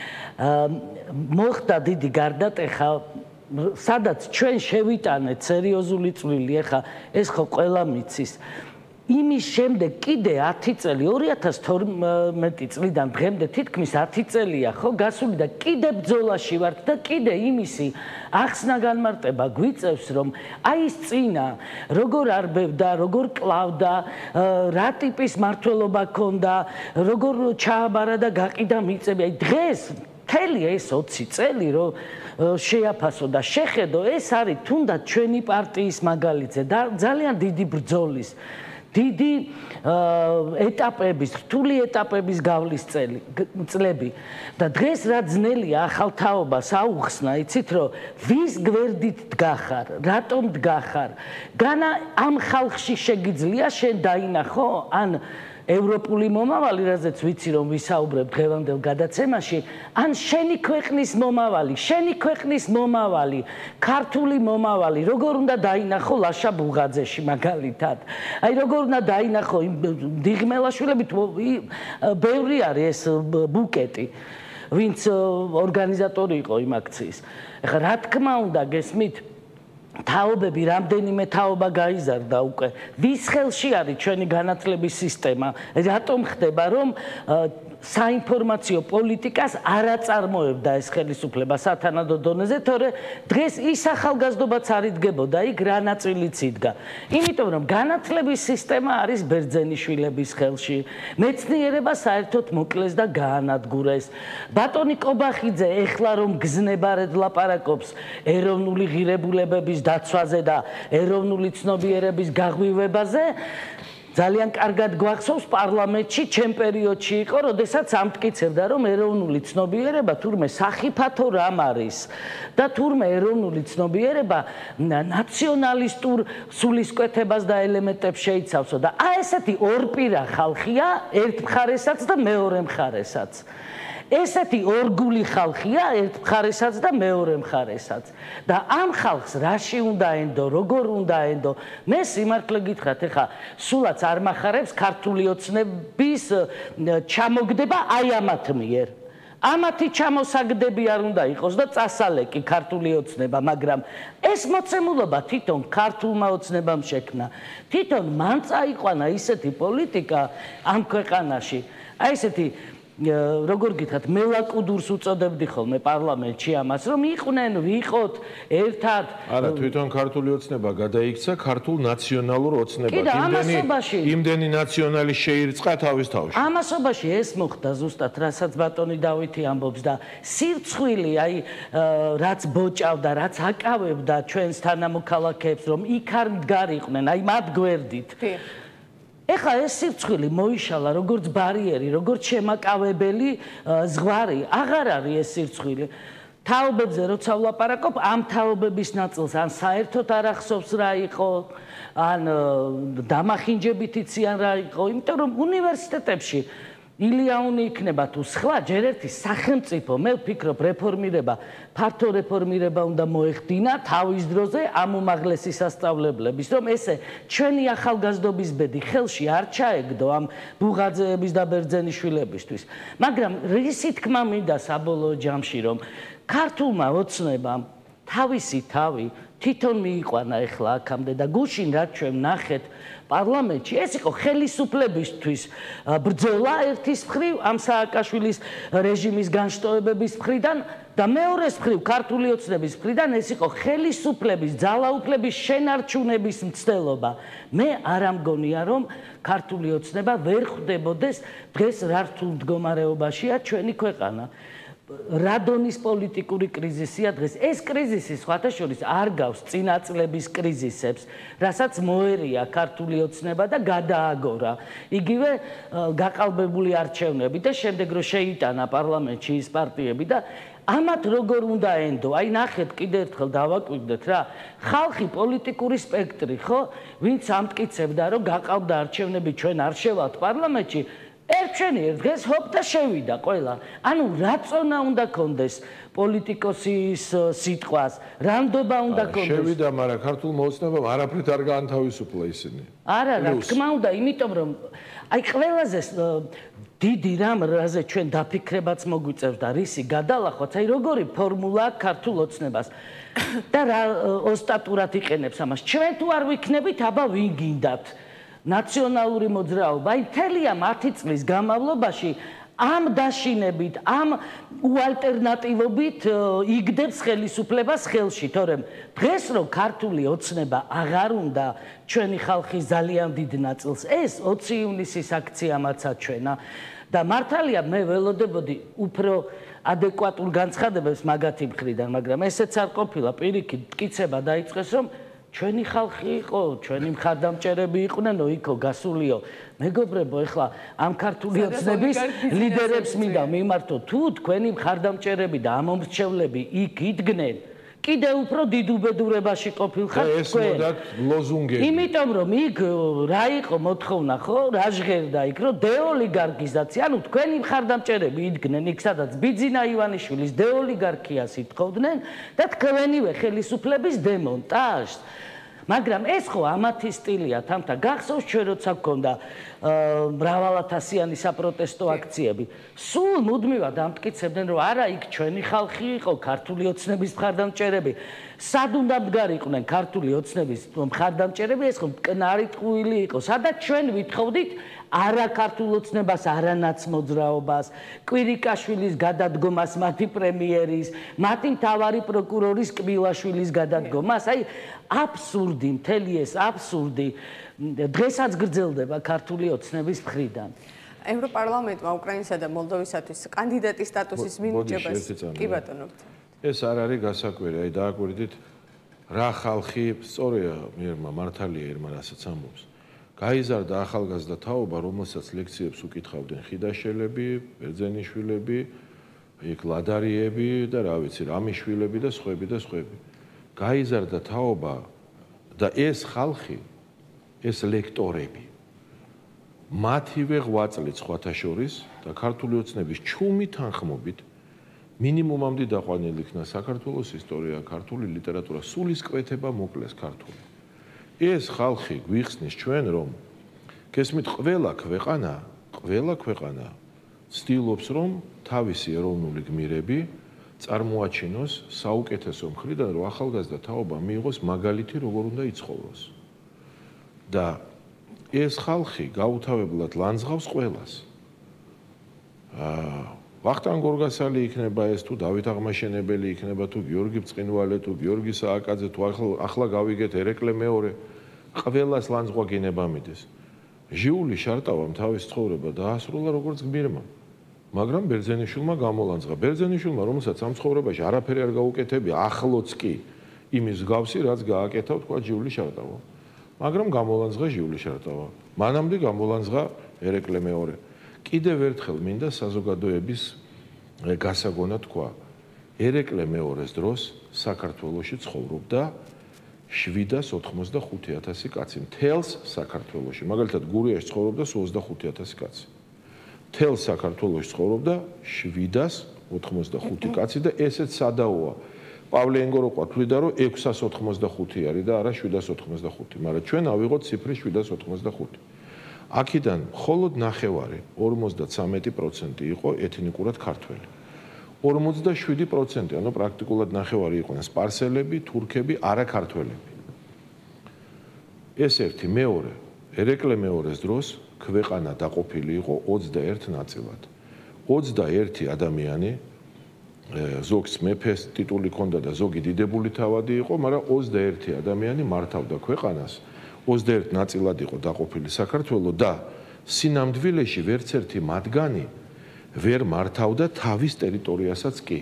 მოხდა დიდი გარდატეხა, სადაც ჩვენ შევიტანეთ სერიოზული წვლილი, ახლა ეს ხო ყველა მიცის. იმის შემდეგ კიდე ათი წელი, ორი ათას თორმეტი წლიდან დღემდე თითქმის ათი წელია ხო გასული და კიდე ბრძოლაში ვართ და კიდე იმისი ახსნა განმარტება გვიწევს რომ აი ის წინა როგორ არბევდა, როგორ კლავდა, რა ტიპის მმართველობა ჰქონდა, როგორ ჩააბარა და გაყიდა მიწები. აი დღეს მთელი ეს ოცი წელი რომ შეაფასო და შეხედო, ეს არის თუნდაც ჩვენი პარტიის მაგალითზე და ძალიან დიდი ბრძოლის დიდი ეტაპების, რთული ეტაპების გავლის წლები და დღეს რა ძნელია ახალ თაობას აუხსნა, იცით რომ ვის გვერდით დგახარ, რატომ დგახარ, განა ამ ხალხში შეგიძლია შენ დაინახო ან ევროპული მომავალი, რაზეც ვიცი რომ ვისაუბრებ დღევანდელ გადაცემაში, ან შენი ქვეყნის მომავალი, შენი ქვეყნის მომავალი, ქართული მომავალი, როგორ უნდა დაინახო ლაშა ბუღაძეში მაგალითად. აი როგორ უნდა დაინახო იმ დიღმელაშვილებით, ბევრი არის ეს ბუკეტი, ვინც ორგანიზატორი იყო იმ აქციის. ეხლა რა თქმა უნდა, გესმით? თაობები, რამდენიმე თაობა გაიზარდა უკვე. ვის ხელში არის ჩვენი განათლების სისტემა? რატომ ხდება რომ საინფორმაციო პოლიტიკას არ აწარმოებდა ეს ხელისუფლება სათანადო დონეზე, თორე დღეს ის ახალგაზრდობაც არ იდგებოდა იქ რა ნაწილიც იდგა. იმიტომ რომ განათლების სისტემა არის ბერძენიშვილების ხელში. მეცნიერება საერთოდ მოკლეს და გაანადგურეს. ბატონი კობახიძე ეხლა რომ გზნებარედ ლაპარაკობს ეროვნული ღირებულებების დაცვაზე და ეროვნული ცნობიერების გაღვივებაზე, ძალიან კარგად გვახსოვს პარლამენტში ჩემ პერიოდში იყო, როდესაც ამტკიცებდა რომ ეროვნული ცნობიერება თურმე სახიფათო რამ არის და თურმე ეროვნული ცნობიერება ნაციონალისტურ სულისკვეთებას და ელემენტებს შეიცავსო და აი ესეთი ორპირა ხალხია, ერთ მხარესაც და მეორე მხარესაც. ესეთი ორგული ხალხია, ერთ მხარესაც და მეორე მხარესაც. და ამ ხალხს რაში უნდა ენდო, როგორ უნდა ენდო? მე სიმართლე გითხრათ, ეხა სულაც არ მახარებს ქართული ოცნების ჩამოგდება აი ამათ მიერ. ამათი ჩამოსაგდები არ უნდა იყოს და წასალეკი ქართული ოცნება, მაგრამ ეს მოცემულობა თვითონ ქართულმა ოცნებამ შექმნა. თვითონ მან წაიყვანა ისეთი პოლიტიკა ამ ქვეყანაში, აი ესეთი როგორ გითხრათ, მელაკუდურს უწოდებდი ხოლმე პარლამენტში ამას, რომ იყვნენ, ვიყოთ ერთად. არა, თვითონ ქართული ოცნება გადაიქცა ქართულ ნაციონალურ ოცნებად. იმდენი ნაციონალი შეირწყა თავის თავში. ამასობაში ეს მოხდა ზუსტად, რასაც ბატონი დავითი ამბობს და სირცხვილი, აი რაც ბოჭავდა, რაც აკავებდა ჩვენს თანამოქალაქეებს, რომ იქ არ მდგარიყვნენ, აი მათ გვერდით. ეხლა ეს სირცხვილი მოიშალა როგორც ბარიერი, როგორც შემაკავებელი ზღვარი, აღარ არის ეს სირცხვილი. თაობებზე როცა ვლაპარაკობ, ამ თაობების ნაწილს ან საერთოდ არ ახსოვს რა იყო, ან დამახინჯებით იციან რა იყო, იმიტომ რომ უნივერსიტეტებში ილიანური იქნება თუ სხვა, ჯერ ერთი სახელმწიფო, მე ვფიქრობ, რეფორმირება, ფართო რეფორმირება უნდა მოეხდინა თავის დროზე ამ უმაღლესი სასწავლებლების, რომ ესე ჩვენი ახალგაზრდობის ბედი ხელში არ ჩაეგდო ამ ბუღაძეების და ბერძენიშვილებისთვის. მაგრამ რისი თქმა მინდა საბოლოო ჯამში, რომ ქართულმა ოცნებამ თავისი თავი თვითონ მიიყვანა ეხლა აქამდე და გუშინ რაც ჩვენ ნახეთ პარლამენტში, ეს იყო ხელისუფლებისთვის ბრძოლა ერთის მხრივ ამ სააკაშვილის რეჟიმის განშტოებების მხრიდან და მეორეს მხრივ ქართული ოცნების მხრიდან ეს იყო ხელისუფლების ძალაუფლების შენარჩუნების მცდელობა. მე არ ამგონია რომ ქართული ოცნება ვერ ხვდებოდეს დღეს რა რთულ მდგომარეობაშია ჩვენი ქვეყანა. რადონის პოლიტიკური კრიზისია დღეს. ეს კრიზისი სხვათა შორის არ გავს წინა წლების კრიზისებს, რასაც მოერია ქართული ოცნება და გადააგორა. იგივე გაყალბებული არჩევნები და შემდეგ რომ შეიტანა პარლამენტში ის პარტიები და ამათ როგორ უნდა ენდო? აი ნახეთ კიდე ერთხელ დავაკვირდეთ რა. ხალხი პოლიტიკური სპექტრი, ხო? ვინც ამტკიცებდა რომ გაყალბდა არჩევნები ჩვენ არ შევალთ პარლამენტში, ერჩენიერ დღეს ჰოპ და შევიდა ყველა. ანუ რა წონა უნდა კონდეს პოლიტიკოსის სიტყვას, რანდობა უნდა კონდეს. შევიდა, მაგრამ ქართულ მოოცნებამ არაფრით არ გაანთავისუფლა ისინი. არა, რა თქმა უნდა, იმიტომ რომ აი ყველაზე დიდი რამ, რაზე ჩვენ დაფიქრებაც მოგვიწევს და რისი გადალახვაც, აი როგორი ფორმულა ქართულ ოცნებას და რა ოსტატურად იყენებს ამას. ჩვენ თუ არ ვიქნებით, აბა ვინ გინდათ? ნაციონალური მოძრაობა, აი მთელია მათი წლის განმავლობაში ამ დაშინებით, ამ უალტერნატივობით იგდებს ხელისუფლებას ხელში, თორემ დღეს რომ ქართული ოცნება აღარ უნდა ჩვენი ხალხის ძალიან დიდ ნაწილს, ეს ოცი ივნისის აქციამაც აჩვენა და მართალია მე ველოდებოდი უფრო ადეკვატურ განცხადებებს მაგათი მხრიდან, მაგრამ ესეც არ ყოფილა, პირიქით მტკიცება დაიწყეს, რომ ჩვენი ხალხი იყო, ჩვენი მხარდამჭერები იყვნენო იქო გასულიო. მეგობრებო, ეხლა ამ ქართული ოცნების ლიდერებს მინდა მიმართო, თუ თქვენი მხარდამჭერები და ამომრჩევლები იქ იდგნენ, კიდე უფრო დიდ უბედურებაში ყოფილხართ თქვენ. ეს მოდათ ლოზუნგები. იმიტომ რომ იქ რა იყო მოთხოვნა, ხო? რა ჟღერდა იქ, რომ დეოლიგარქიზაცია, ანუ თქვენი მხარდამჭერები იდგნენ იქ, სადაც ბიძინა ივანიშვილის დეოლიგარქიას ითხოვდნენ და თქვენივე ხელისუფლების დემონტაჟს. მაგრამ ეს ხო ამათი სტილია, თამთა გახსოვს ჩვენ როცა გქონდა მრავალათასიანი საპროტესტო აქციები. სულ მუდმივად ამტკიცებდნენ, რომ არა იქ ჩვენი ხალხი იყო, ქართული ოცნების მხარდამჭერები. სად უნდა მდგარიყვნენ ქართული ოცნების მხარდამჭერები, ეს ხო მტკნარი ტყუილი იყო, სადაც ჩვენ ვითხოვდით არა ქართულ ოცნებას, არანაც მოძრაობას, კვირიკაშვილის გადადგომას, მათი პრემიერის, მათი მთავარი პროკურორის კბილაშვილის გადადგომას. აი აბსურდი, მთელი ეს აბსურდი დღესაც გრძელდება ქართული ოცნების მხრიდან. ევროპარლამენტმა უკრაინისა და მოლდოვისათვის კანდიდატის სტატუსის მინიჭებას კი ბატონო. ეს არ არის გასაკვირი, აი დააკვირდით რა ხალხი სწორია მიერმა მართალია ერმა რასაც ამბობს. გაიზარდა ახალგაზრდა თაობა, რომელსაც ლექციებს უკითხავდნენ ხიდაშელები, ბერძენიშვილები, იქ ლადარიები და რა ვიცი, რამიშვილები და სხვები და სხვები. გაიზარდა თაობა და ეს ხალხი, ეს ლექტორები მათივე ღვაწლით სხვათა შორის და ქართული ოცნების ჩუმი თანხმობით მინიმუმამდე დაყვანილი იქნა საქართველოს ისტორია, ქართული ლიტერატურა, სულისკვეთება მოკლეს ქართული. ეს ხალხი გვიხსნის ჩვენ რომ გესმით ყველა ქვეყანა, ყველა ქვეყანა ცდილობს რომ თავისი ეროვნული გმირები წარმოაჩინოს საუკეთესო მხრიდან, რომ ახალგაზრდა თაობა მიიღოს მაგალითი როგორ უნდა იცხოვროს. და ეს ხალხი გაუთავებლად ლანძღავს ყველას. აა ვახტანგ გორგასალი იქნება ეს თუ დავით აღმაშენებელი იქნება თუ გიორგი ბწყინვალე თუ გიორგი სააკაძე თუ ახლა გავიგეთ ერეკლე მეორე ყველას ლანძღვა გინება მიდის. ჟიული შარტავამ თავის ცხოვრება დაასრულა როგორც გმირმა, მაგრამ ბერძენიშვილმა გამოლანძღა. ბერძენიშვილმა, რომელსაც ამ ცხოვრებაში არაფერი არ გაუკეთებია, ახლოც კი იმის გავსი, რაც გააკეთა თქვა ჟიული შარტავა. მაგრამ გამოლანძღა ჟიული შარტავა. მანამდე გამოლანძღა ერეკლე მეორე. კიდევ ერთხელ მინდა საზოგადოების გასაგონა თქვა. ერეკლე მეორეს დროს საქართველოში ცხოვრობდა შვიდას ოთხმოცდახუთი ათასი კაცი. მთელს საქართველოში, მაგალითად გურიაში ცხოვრობდა ოცდახუთი ათასი კაცი. მთელს საქართველოში ცხოვრობდა შვიდას ოთხმოცდახუთი კაცი და ესეც სადაოა. პავლე ენგოროყვა თვლიდა, რომ ექვსას ოთხმოცდახუთი არის და არა შვიდას ოთხმოცდახუთი, მაგრამ ჩვენ ავიღოთ ციფრი შვიდას ოთხმოცდახუთი. აქედან მხოლოდ ნახევარი, ორმოცდათვრამეტი პროცენტი იყო ეთნიკურად ქართველი. ორმოცდაშვიდი პროცენტი, ანუ პრაქტიკულად ნახევარი იყვნენ სპარსელები, თურქები, არაქართველები. ეს ერთი, მეორე, ერეკლე მეორეს დროს ქვეყანა დაყოფილი იყო ოცდაერთ ნაწილად. ოცდაერთი ადამიანი, ზოგს მეფეს ტიტული ჰქონდა და ზოგი დიდებული თავადი იყო, მაგრამ ოცდაერთი ადამიანი მართავდა ქვეყანას. ოცდაერთ ნაწილად იყო დაყოფილი საქართველო და სინამდვილეში ვერც ერთი მათგანი ვერ მართავდა თავის ტერიტორიასაც კი.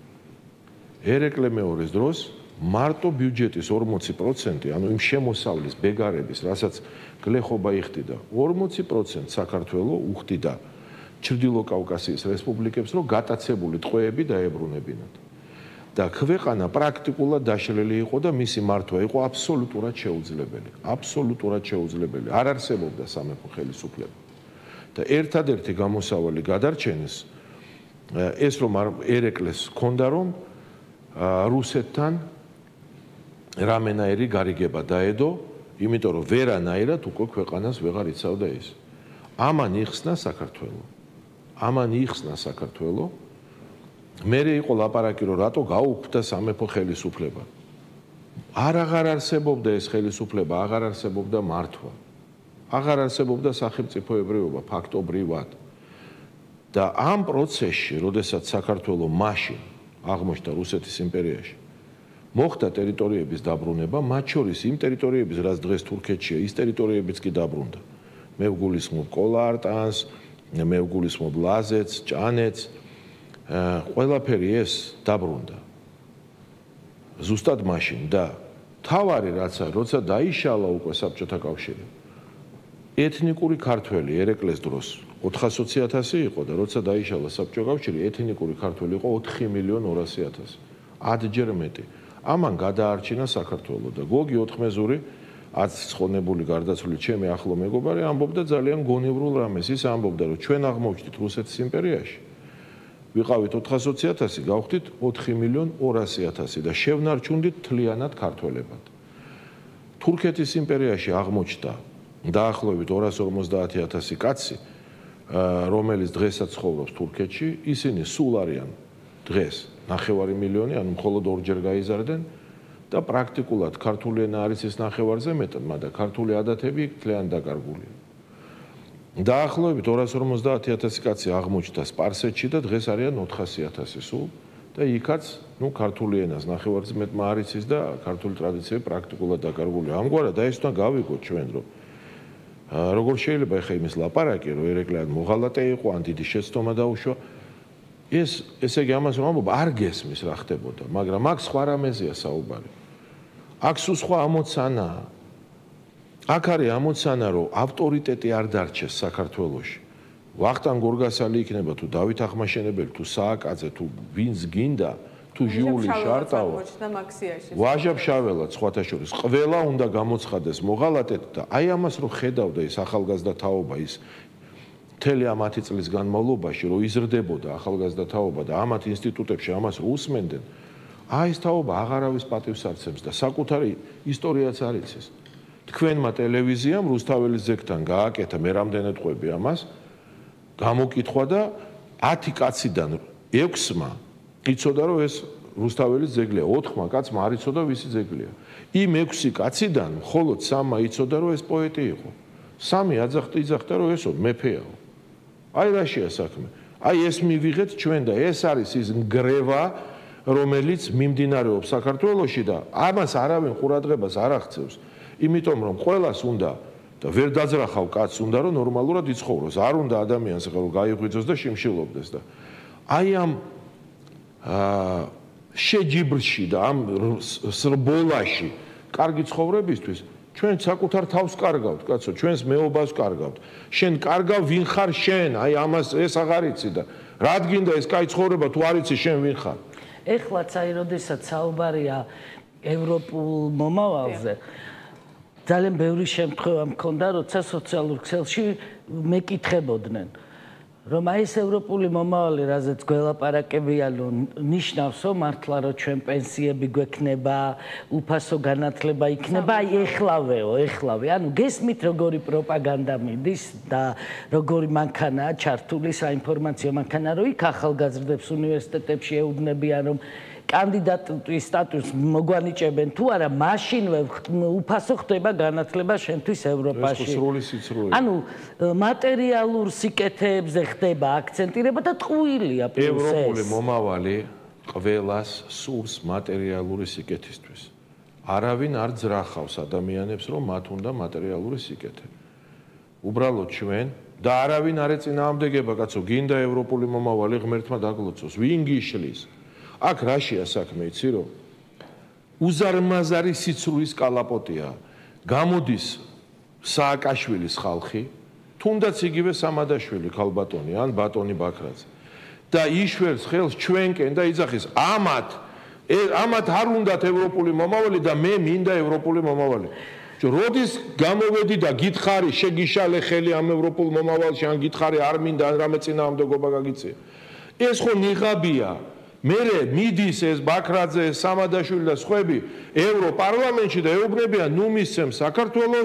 ერეკლე მეორეს დროს მარტო ბიუჯეტის ორმოცი პროცენტი, ანუ იმ შემოსავლის ბეგარების, რასაც გლეხობა იხდიდა, ორმოცი პროცენტი საქართველო უხდიდა ჩრდილო კავკასიის რესპუბლიკებს, რომ გატაცებული ტყვეები დაებრუნებინათ. და ქვეყანა პრაქტიკულად დაშლილი იყო და მისი მართვა იყო აბსოლუტურად შეუძლებელი. აბსოლუტურად შეუძლებელი. არ არსებობდა სამეფო ხელისუფლება. და ერთადერთი გამოსავალი გადარჩენეს ეს რომ ერეკლეს ჰქონდა რომ რუსეთთან რამენაირი გარიგება დაედო, იმიტომ რომ ვერანაირად უკვე ქვეყანას ვეღარ იცავდა ეს. ამან იხსნა საქართველო. ამან იხსნა საქართველო. მერე იყო ლაპარაკი რომ რატო გაუქმდა სამეფო ხელისუფლება. არ აღარ არსებობდა ეს ხელისუფლება, აღარ არსებობდა მართვა. აღარ არსებობდა სახელმწიფოებრიობა ფაქტობრივად. და ამ პროცესში, როდესაც საქართველო მაშინ აღმოჩნდა რუსეთის იმპერიაში, მოხდა ტერიტორიების დაბრუნება, მათ შორის იმ ტერიტორიების, რაც დღეს თურქეთშია, ის ტერიტორიებიც კი დაბრუნდა. მე ვგულისხმობ კოლარტანს, მე ვგულისხმობ ლაზეთს, ჭანეთს, ყველაფერი ეს დაბრუნდა. ზუსტად მაშინ და თავარი რაცა, როცა დაიშალა უკვე საბჭოთა კავშირი, ეთნიკური ქართველი ერეკლეს დროს ოთხასოცი ათასი იყო და როცა დაიშალა საბჭოთა კავშირი, ეთნიკური ქართველი იყო ოთხი მილიონი ორასი ათასი. ათჯერ მეტი. ამან გადაარჩინა საქართველო და გოგი ოთხმეზური აც ცხონებული გარდაცვლილი ჩემი ახლო მეგობარი ამბობდა ძალიან გონივრულ რამეს. ის ამბობდა რომ ჩვენ აღმოჩნდით რუსეთის იმპერიაში. ვიყავით ოთხასოცი ათასი, გავხდით ოთხი მილიონი ორასი ათასი და შევნარჩუნდით თლიანად ქართველებად. თურქეთის იმპერიაში აღმოჩნდა დაახლოებით ორას ორმოცდაათი ათასი კაცი, რომელიც დღესაც ცხოვრობს თურქეთში, ისინი სულ არიან დღეს ნახევარი მილიონი, ანუ მხოლოდ ორჯერ გაიზარდნენ და პრაქტიკულად ქართული ენა არის ის ნახევარზე მეტად, მაგრამ ქართული ადათები ძალიან დაკარგულია. დაახლოებით ორას ორმოცდაათი ათასი კაცი აღმოჩნდა სპარსეთში და დღეს არიან ოთხასი ათასი სულ და იქაც, ну, ქართული ენას ნახევარზე მეტმა არ იცის და ქართული ტრადიციები პრაქტიკულად დაკარგულია. ამგვარად და ეს უნდა გავიგოთ ჩვენ, რომ როგორ შეიძლება ახლა იმის ლაპარაკი, რომ ერეკლე ან მოღალატე იყო, ან დიდი შეცდომა დაუშვა. ეს ესე იგი ამას რომ ამბობ, არ გესმის რა ხდებოდა, მაგრამ აქ სხვა რამეზეა საუბარი. აქ სულ სხვა ამოცანაა. აქ არის ამოცანა, რომ ავტორიტეტი არ დარჩეს საქართველოში. ვახტანგ გორგასალი იქნება თუ დავით ახმაშენებელი, თუ სააკაძე, თუ ვინც გინდა, თუ ჟიული შარტავა. ვაჟა-ფშაველად სხვათა შორის ყველა უნდა გამოცხადეს მოღალატედ და აი ამას რომ ხედავდა ის ახალგაზრდა თაობა ის მთელი ამ ათი წლის განმავლობაში, რომ იზრდებოდა ახალგაზრდა თაობა და ამათ ინსტიტუტებში ამას რო უსმენდნენ, აი ეს თაობა აღარავის პატივს არცემს და საკუთარი ისტორიაც არ იცის. თქვენმა ტელევიზიამ რუსთაველის ძეგლთან გააკეთა მე რამდენად ყვები ამას, გამოკითხვა და ათი კაციდან ექვსმა იცოდა რომ ეს რუსთაველის ძეგლია, ოთხმა კაცმა არ იცოდა ვისი ძეგლია. იმ ექვსი კაციდან მხოლოდ სამმა იცოდა რომ ეს პოეტი იყო. სამი აძახდა იძახდა რომ ესო მეფეა. აი რაშია საქმე. აი ეს მივიღეთ ჩვენ და ეს არის ის ნგრევა, რომელიც მიმდინარეობს საქართველოში და ამას არავინ ყურადღებას არ აღწევს. იმიტომ რომ ყველას უნდა და ვერ დაძრახავ კაცს უნდა რომ ნორმალურად იცხოვროს. არ უნდა ადამიანს ახლა რომ გაიღვიძოს და შიმშილობდეს და აი ამ აა შეჯიბრში და ამ სრბოლაში კარგი ცხოვრებისთვის ჩვენ საკუთარ თავს კარგავთ, კაცო, ჩვენს მეობას კარგავთ. შენ კარგავ ვინ ხარ შენ? აი ამას ეს აღარ იცი და რა გინდა ეს კაი ცხოვრება თუ არ იცი შენ ვინ ხარ? ეხლაც აი როდესაც საუბარია ევროპულ მომავალზე, ძალიან ბევრი შემთხვევა მქონდა, როცა სოციალურ ქსელში მეკითხებოდნენ, რომ აი ეს ევროპული მომავალი, რაზეც გველაპარაკებიან, ნიშნავსო მართლა რომ ჩვენ პენსიები გვექნება, უფასო განათლება იქნება, აი ეხლავეო, ეხლავე. ანუ გესმით როგორი პროპაგანდა მიდის და როგორი მანქანაა ჩართული საინფორმაციო მანქანა, რომ იქ ახალგაზრდებს უნივერსიტეტებში ეუბნებიან, რომ კანდიდატის სტატუსს მოგვანიჭებენ თუ არა, მაშინვე უფასო ხდება განათლება შენთვის ევროპაში. ანუ მატერიალურ სიკეთეებზე ხდება აქცენტირება და ტყუილია პლუს ეს. ევროპული მომავალი ყველას სურს მატერიალური სიკეთისთვის. არავინ არ ძრახავს ადამიანებს, რომ მათ უნდა მატერიალური სიკეთე. უბრალოდ ჩვენ და არავინ არ ეწინააღმდეგება, კაცო, გინდა ევროპული მომავალი ღმერთმა დაგლოცოს, ვინ გიშლის? აქ რაშია საქმე, იცი რომ უზარმაზარი სიცრუის კალაპოტია. გამოდის სააკაშვილის ხალხი, თუნდაც იგივე სამადაშვილი ქალბატონი ან ბატონი ბაქრაძე და იშვერს ხელს ჩვენკენ და იძახის ამათ ამათ არ უნდათ ევროპული მომავალი და მე მინდა ევროპული მომავალი. როდის გამოვედი და გითხარი შეგიშალე ხელი ამ ევროპულ მომავალში ან გითხარი არ მინდა ან რამე წინააღმდეგობა გაგიწია. ეს ხო ნიღაბია. მერე მიდის ეს ბაქრაძე, სამადაშვილი და სხვები ევროპარლამენტში და ეუბნებიან, ნუ მისცემ საქართველოს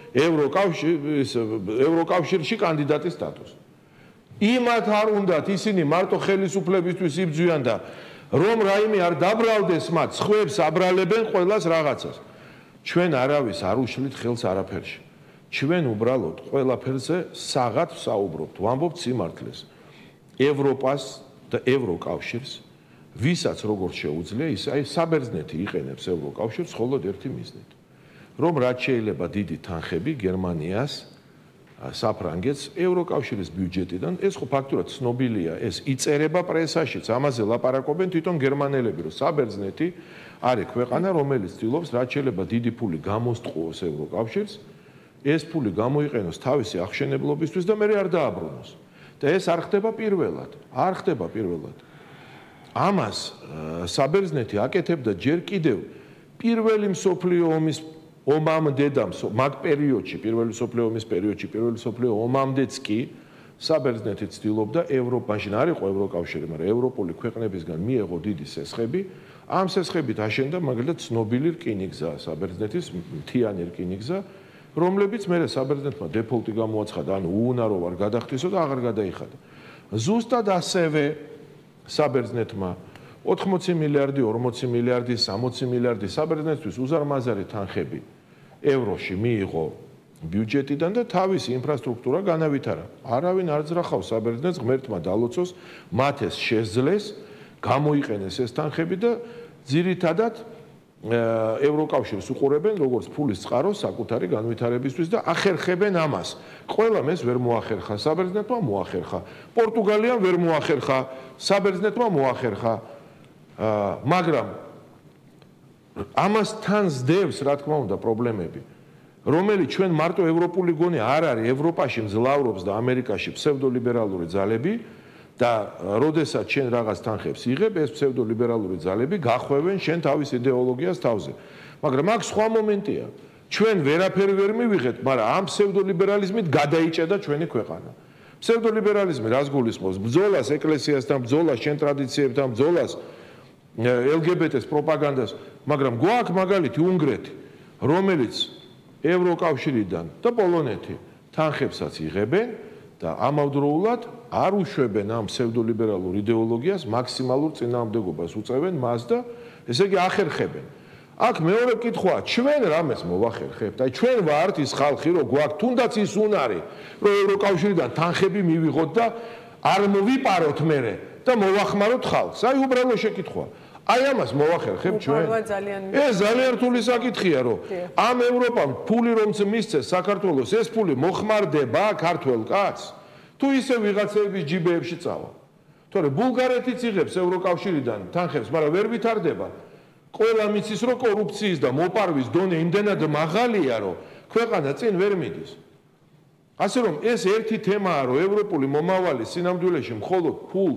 ევროკავშირში კანდიდატის სტატუსს. იმათ არ უნდათ ისინი მარტო ხელისუფლებისთვის იბრძვიან და რომ რაიმე არ დაბრალდეს მათ, სხვებს აბრალებენ ყველას რაღაცას. ჩვენ არავის არ უშლით ხელს არაფერში. ჩვენ უბრალოდ ყველაფერზე საღად საუბრობთ, ვამბობთ სიმართლეს. ევროპას და ევროკავშირს ვისაც როგორც შეუძლია, ის აი საბერძნეთი იყენებს ევროკავშირს მხოლოდ ერთი მიზნით. რომ რაც შეიძლება დიდი თანხები გერმანიას, საფრანგეთს ევროკავშირის ბიუჯეტიდან, ეს ხო ფაქტურად ცნობილია, ეს იწერება პრესაშიც, ამაზე ლაპარაკობენ თვითონ გერმანელები, რომ საბერძნეთი არის ქვეყანა, რომელიც ცდილობს რაც შეიძლება დიდი ფული გამოსტყუოს ევროკავშირს, ეს ფული გამოიყენოს თავისი აღშენებლობისთვის და მე არ დააბრუნოს. და ეს არ ხდება პირველად, არ ხდება პირველად. ამას საბერძნეთი აკეთებდა ჯერ კიდევ პირველი მსოფლიო ომის ომამდე და მაგ პერიოდში, პირველი მსოფლიო ომის პერიოდში, პირველი მსოფლიო ომამდეც კი საბერძნეთი ცდილობდა ევროპაში, არ იყო ევროკავშირი, მაგრამ ევროპული ქვეყნებისგან მიეღო დიდი სესხები, ამ სესხებით აშენდა მაგალითად ცნობილი რკინიგზა, საბერძნეთის მთიანი რკინიგზა, რომლებიც მერე საბერძნეთმა დეფოლტი გამოაცხადა, ანუ უუნარო ვარ გადახდისო და აღარ გადაიხადა. ზუსტად ასევე საბერძნეთმა ოთხმოცი მილიარდი, ორმოცი მილიარდი, სამოცი მილიარდი საბერძნეთთვის უზარმაზარი თანხები ევროში მიიღო ბიუჯეტიდან და თავისი ინფრასტრუქტურა განავითარა. არავინ არ ძრახავს საბერძნეთს, ღმერთმა დალოცოს, მათ ეს შეძლეს, გამოიყენეს ეს თანხები და ძირითადად ევროკავშირს უყურებენ როგორც ფულის წყაროს საკუთარი განვითარებისთვის და ახერხებენ ამას. ყველამ ეს ვერ მოახერხა, საბერძნეთმა მოახერხა, პორტუგალიამ ვერ მოახერხა, საბერძნეთმა მოახერხა, მაგრამ ამას თან ზდევს, რა თქმა უნდა, პრობლემები, რომელიც ჩვენ მარტო ევროპული გონე არ არის, ევროპაში მძლავრობს და ამერიკაში ფსევდოლიბერალური ძალები და როდესაც შენ რაღაც თანხებს იღებ, ეს ფსევდოლიბერალური ძალები გახვევენ შენ თავის იდეოლოგიას თავზე. მაგრამ აქ სხვა მომენტია. ჩვენ ვერაფერი ვერ მივიღეთ, მაგრამ ამ ფსევდოლიბერალიზმით გადაიჭედა ჩვენი ქვეყანა. ფსევდოლიბერალიზმი რას გულისხმობს? ბრძოლას ეკლესიასთან, ბრძოლას შენ ტრადიციებთან, ბრძოლას ელ გი ბი ტე-ს პროპაგანდას, მაგრამ გვაქვს მაგალითი უნგრეთი, რომელიც ევროკავშირიდან და პოლონეთი თანხებსაც იღებენ და ამავდროულად არ უშვებენ ამ ფსევდოლიბერალურ იდეოლოგიას, მაქსიმალურ წინააღმდეგობას უწევენ მას და ესე იგი ახერხებენ. აქ მეორე კითხვაა, ჩვენ რამეს მოვახერხებთ? აი ჩვენ ვართ ის ხალხი, რომ გვაქვს თუნდაც ის უნარი, რომ ევროკავშირიდან თანხები მივიღოთ და არ მოვიპაროთ მერე და მოვახმაროთ ხალხს. აი უბრალო შეკითხვაა. აი ამას მოვახერხებთ ჩვენ? ეს ძალიან რთული საკითხია, რომ ამ ევროპამ ფული რომც მისცეს საქართველოს, ეს ფული მოხმარდება ქართველ კაცს? თუ ისე ვიღაცების ჯიბეებში წავა. თორე ბულგარეთიც იღებს ევროკავშირიდან თანხებს, მაგრამ ვერ ვითარდება. ყველა მიცის, რომ კორუფციის და მოპარვის დონე იმდენად მაღალია, რომ ქვეყანა წინ ვერ მიდის. ასე რომ ეს ერთი თემაა, რომ ევროპული მომავალი სინამდვილეში მხოლოდ ფულს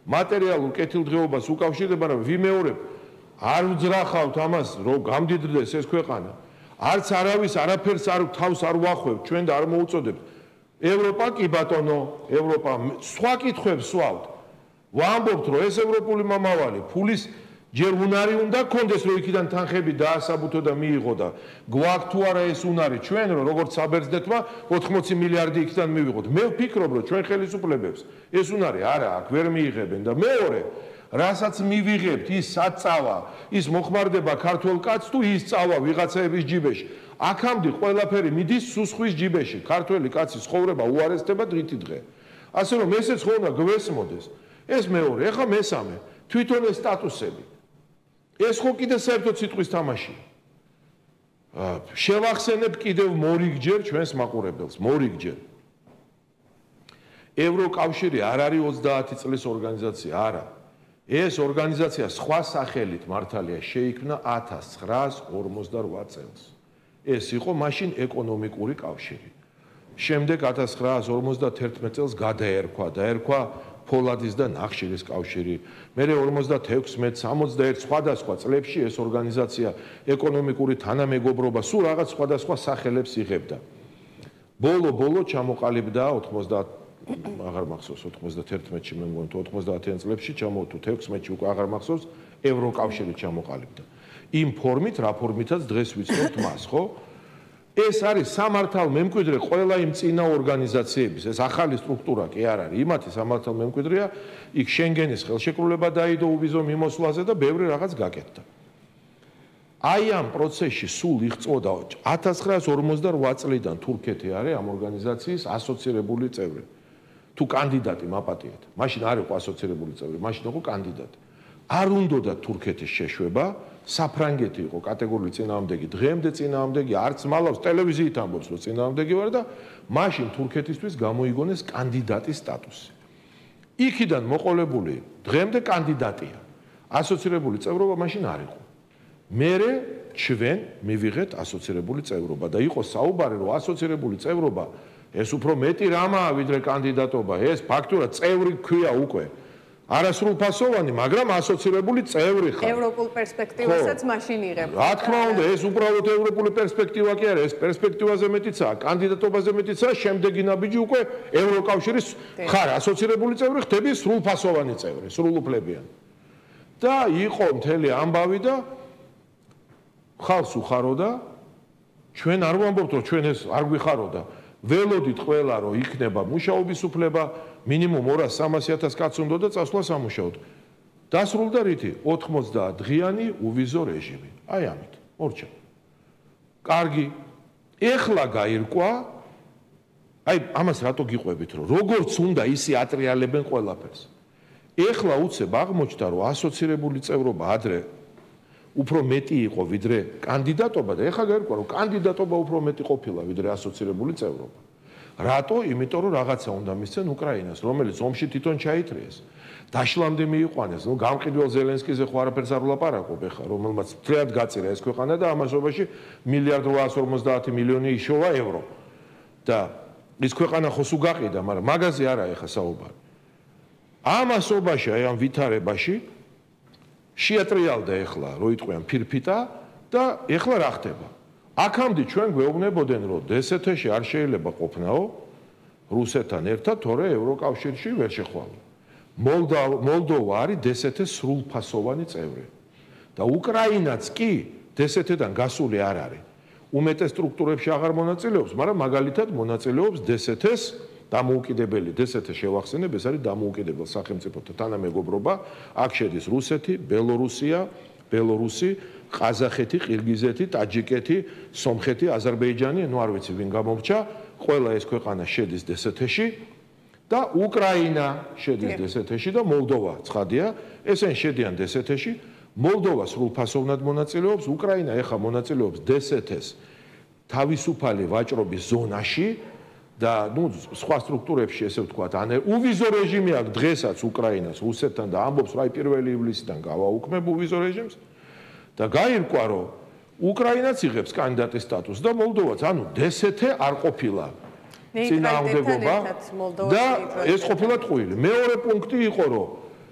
მატერიალურ კეთილდღეობას უკავშირდება, მაგრამ ვიმეორებ, არ ვძრახავთ ამას, რომ გამდიდრდეს ეს ქვეყანა. არც არავის არაფერს არ თავს არ ვახვევთ, ჩვენ და არ მოუწოდებთ. ევროპა კი ბატონო, ევროპა სხვა კითხვებს სვავთ. ვამბობთ, რომ ეს ევროპული მომავალი ფულის ჯერ უნარი უნდა გქონდეს, რომ იქიდან თანხები დაასაბუთო და მიიღო და გვაქვს თუ არა ეს უნარი ჩვენ, რომ როგორც საბერძნეთმა ოთხმოცი მილიარდი იქიდან მივიღოთ. მე ვფიქრობ, რომ ჩვენ ხელისუფლებებს ეს უნარი არა აქ ვერ მიიღებენ და მეორე, რასაც მივიღებთ, ის საწავა, ის მოხმარდება ქართულ კაცს თუ ის წავა ვიღაცაების ჯიბეში. აქამდე ყველაფერი მიდის სუსხვის ჯიბეში. ქართველი კაცის ცხოვრება უარესდება დღითი დღე. ასე რომ ესეც ხო უნდა გვესმოდეს. ეს მეორე, ეხა მესამე, თვითონ ეს სტატუსები. ეს ხო კიდე საერთოდ სიტყვის თამაშია. შევახსენებ კიდევ მორიგჯერ ჩვენს მაყურებელს, მორიგჯერ. ევროკავშირი არ არის ოცდაათი წლის ორგანიზაცია, არა. ეს ორგანიზაცია სხვა სახელით მართალია შეიქმნა ათას ცხრაას ორმოცდაოთხ წელს. ეს იყო მაშინ ეკონომიკური კავშირი. შემდეგ ათას ცხრაას ორმოცდათერთმეტ წელს გადაერქვა, დაერქვა ფოლადის და ნახშირის კავშირი. მერე ორმოცდათექვსმეტ, სამოცდაერთ სხვადასხვა წლებში ეს ორგანიზაცია ეკონომიკური თანამეგობრობა სულ რაღაც სხვადასხვა სახელებს იღებდა. ბოლო-ბოლო ჩამოყალიბდა ოცდაათ აღარ მახსოვს ოცდათერთმეტში მე მგონი თუ ოცდაათიან წლებში ჩამოვთუ თექვსმეტში უკვე აღარ მახსოვს ევროკავშირი ჩამოყალიბდა. იმ ფორმით, რა ფორმითაც დღეს ვიცნობთ მას, ხო? ეს არის სამართალ მემკვიდრე ყველა იმ წინა ორგანიზაციების, ეს ახალი სტრუქტურა კი არ არის. იმათი სამართალ მემკვიდრეა, იქ შენგენის ხელშეკრულება დაიდო უვიზო მიმოსვლაზე და ბევრი რაღაც გაკეთდა. აი ამ პროცესში სულ იწყოდა ათას ცხრაას ორმოცდაოთხ წლიდან თურქეთი არის ამ ორგანიზაციის ასოცირებული წევრი. თუ კანდიდატი მაპატიეთ. მაშინ არ იყო ასოცირებული წევრი, მაშინ იყო კანდიდატი. არ უნდოდა თურქეთის შეშვება, საფრანგეთი იყო კატეგორიული წინააღმდეგი, დღემდე წინააღმდეგი, არც მალავს ტელევიზიით ამბობს, რომ წინააღმდეგი ვარ და მაშინ თურქეთისთვის გამოიგონეს კანდიდატის სტატუსი. იქიდან მოყოლებული დღემდე კანდიდატია. ასოცირებული წევრობა მაშინ არ იყო. მერე ჩვენ მივიღეთ ასოცირებული წევრობა და იყო საუბარი, რომ ასოცირებული წევრობა ეს უფრო მეტი რამაა ვიდრე კანდიდატობა, ეს ფაქტურად წევრი ქვია უკვე. არასრულფასოვანი, მაგრამ ასოცირებული წევრი ხარ. ევროპულ პერსპექტივასაც მაშინ იღებ. რა თქმა უნდა, ეს უბრალოდ ევროპული პერსპექტივა კი არა, ეს პერსპექტივაზე მეტიცაა, კანდიდატობაზე მეტიცაა, შემდეგი ნაბიჯი უკვე ევროკავშირის ხარ, ასოცირებული წევრი ხდები სრულფასოვანი წევრი, სრულუფლებიანი. და იყო მთელი ამბავი და ხალხს უხაროდა, ჩვენ არ ვამბობთ, რომ ჩვენ ეს არ გვიხაროდა. ველოდით ყველა, რომ იქნება მუშაობის უფლება, მინიმუმ ორას სამასი ათას კაცს უნდა და წასვლა სამუშაოდ. დასრულდა რითი? ოთხმოცდაათ დღიანი უვიზო რეჟიმი. აი ამით, ორჩა. კარგი. ეხლა გაირკვა, აი ამას რატო გიყვებით, რომ როგორც უნდა ისე ატრიალებენ ყველაფერს. ეხლა უცებ აღმოჩნდა, რომ ასოცირებული წევრობა ადრე უფრო მეტი იყო ვიდრე კანდიდატობა და ეხლა გაირკვა, რომ კანდიდატობა უფრო მეტი ყოფილა ვიდრე ასოცირებული წევრობა. რატო? იმიტომ რომ რაღაცა უნდა მისცენ უკრაინას, რომელიც ომში თვითონ ჩაითრიეს. დაშლამდე მიიყვანეს, ნუ გამყიდველ ზელენსკიზე ხო არაფერს არ ვლაპარაკობ ეხლა, რომელმაც თლიანად გაწირა ეს ქვეყანა და ამასობაში მილიარდ რვაას ორმოცდაათი მილიონი იშოვა ევრო. და ის ქვეყანა ხო სულ გაყიდა, მაგრამ მაგაზე არა ეხლა საუბარი. ამასობაში, აი ამ ვითარებაში შეატრიალდა ეხლა, რო იტყვიან ფირფიტა და ეხლა რა ხდება? აქამდე ჩვენ გვეუბნებოდნენ, რომ დსთ-ში არ შეიძლება ყოფნაო რუსეთთან ერთად, თორე ევროკავშირში ვერ შეხვალა. მოლდოვა არის დსთ-ის სრულფასოვანი წევრი. და უკრაინაც კი დსთ-დან გასული არ არის. უმეტეს სტრუქტურებში აღარ მონაწილეობს, მაგრამ მაგალითად მონაწილეობს დსთ-ის დამოუკიდებელი დსთ შევახსენებ, ეს არის დამოუკიდებელ სახელმწიფოთა თანამეგობრობა, აქ შედის რუსეთი, ბელორუსია, ბელორუსი, ყაზახეთი, ყირგიზეთი, ტაჯიკეთი, სომხეთი, აზერბაიჯანი, ნუ არ ვიცი ვინ გამორჩა, ყველა ეს ქვეყანა შედის დსთ-ში და უკრაინა შედის დსთ-ში და მოლდოვა ცხადია, ესენი შედიან დსთ-ში, მოლდოვა სრულფასოვნად მონაწილეობს, უკრაინა ეხა მონაწილეობს დსთ-ის თავისუფალი ვაჭრობის ზონაში და ნუ სხვა სტრუქტურებში ესე ვთქვათ, ან უვიზო რეჟიმი აქვს დღესაც უკრაინას რუსეთთან და ამბობს, რომ აი პირველი ივლისიდან გავაუქმებ უვიზო რეჟიმს და გაირკვა, რომ უკრაინაც იღებს კანდიდატის სტატუსს და მოლდოვაც, ანუ დსთ არ ყოფილა წინააღმდეგობა და ეს ყოფილა ტყუილი. მეორე პუნქტი იყო, რომ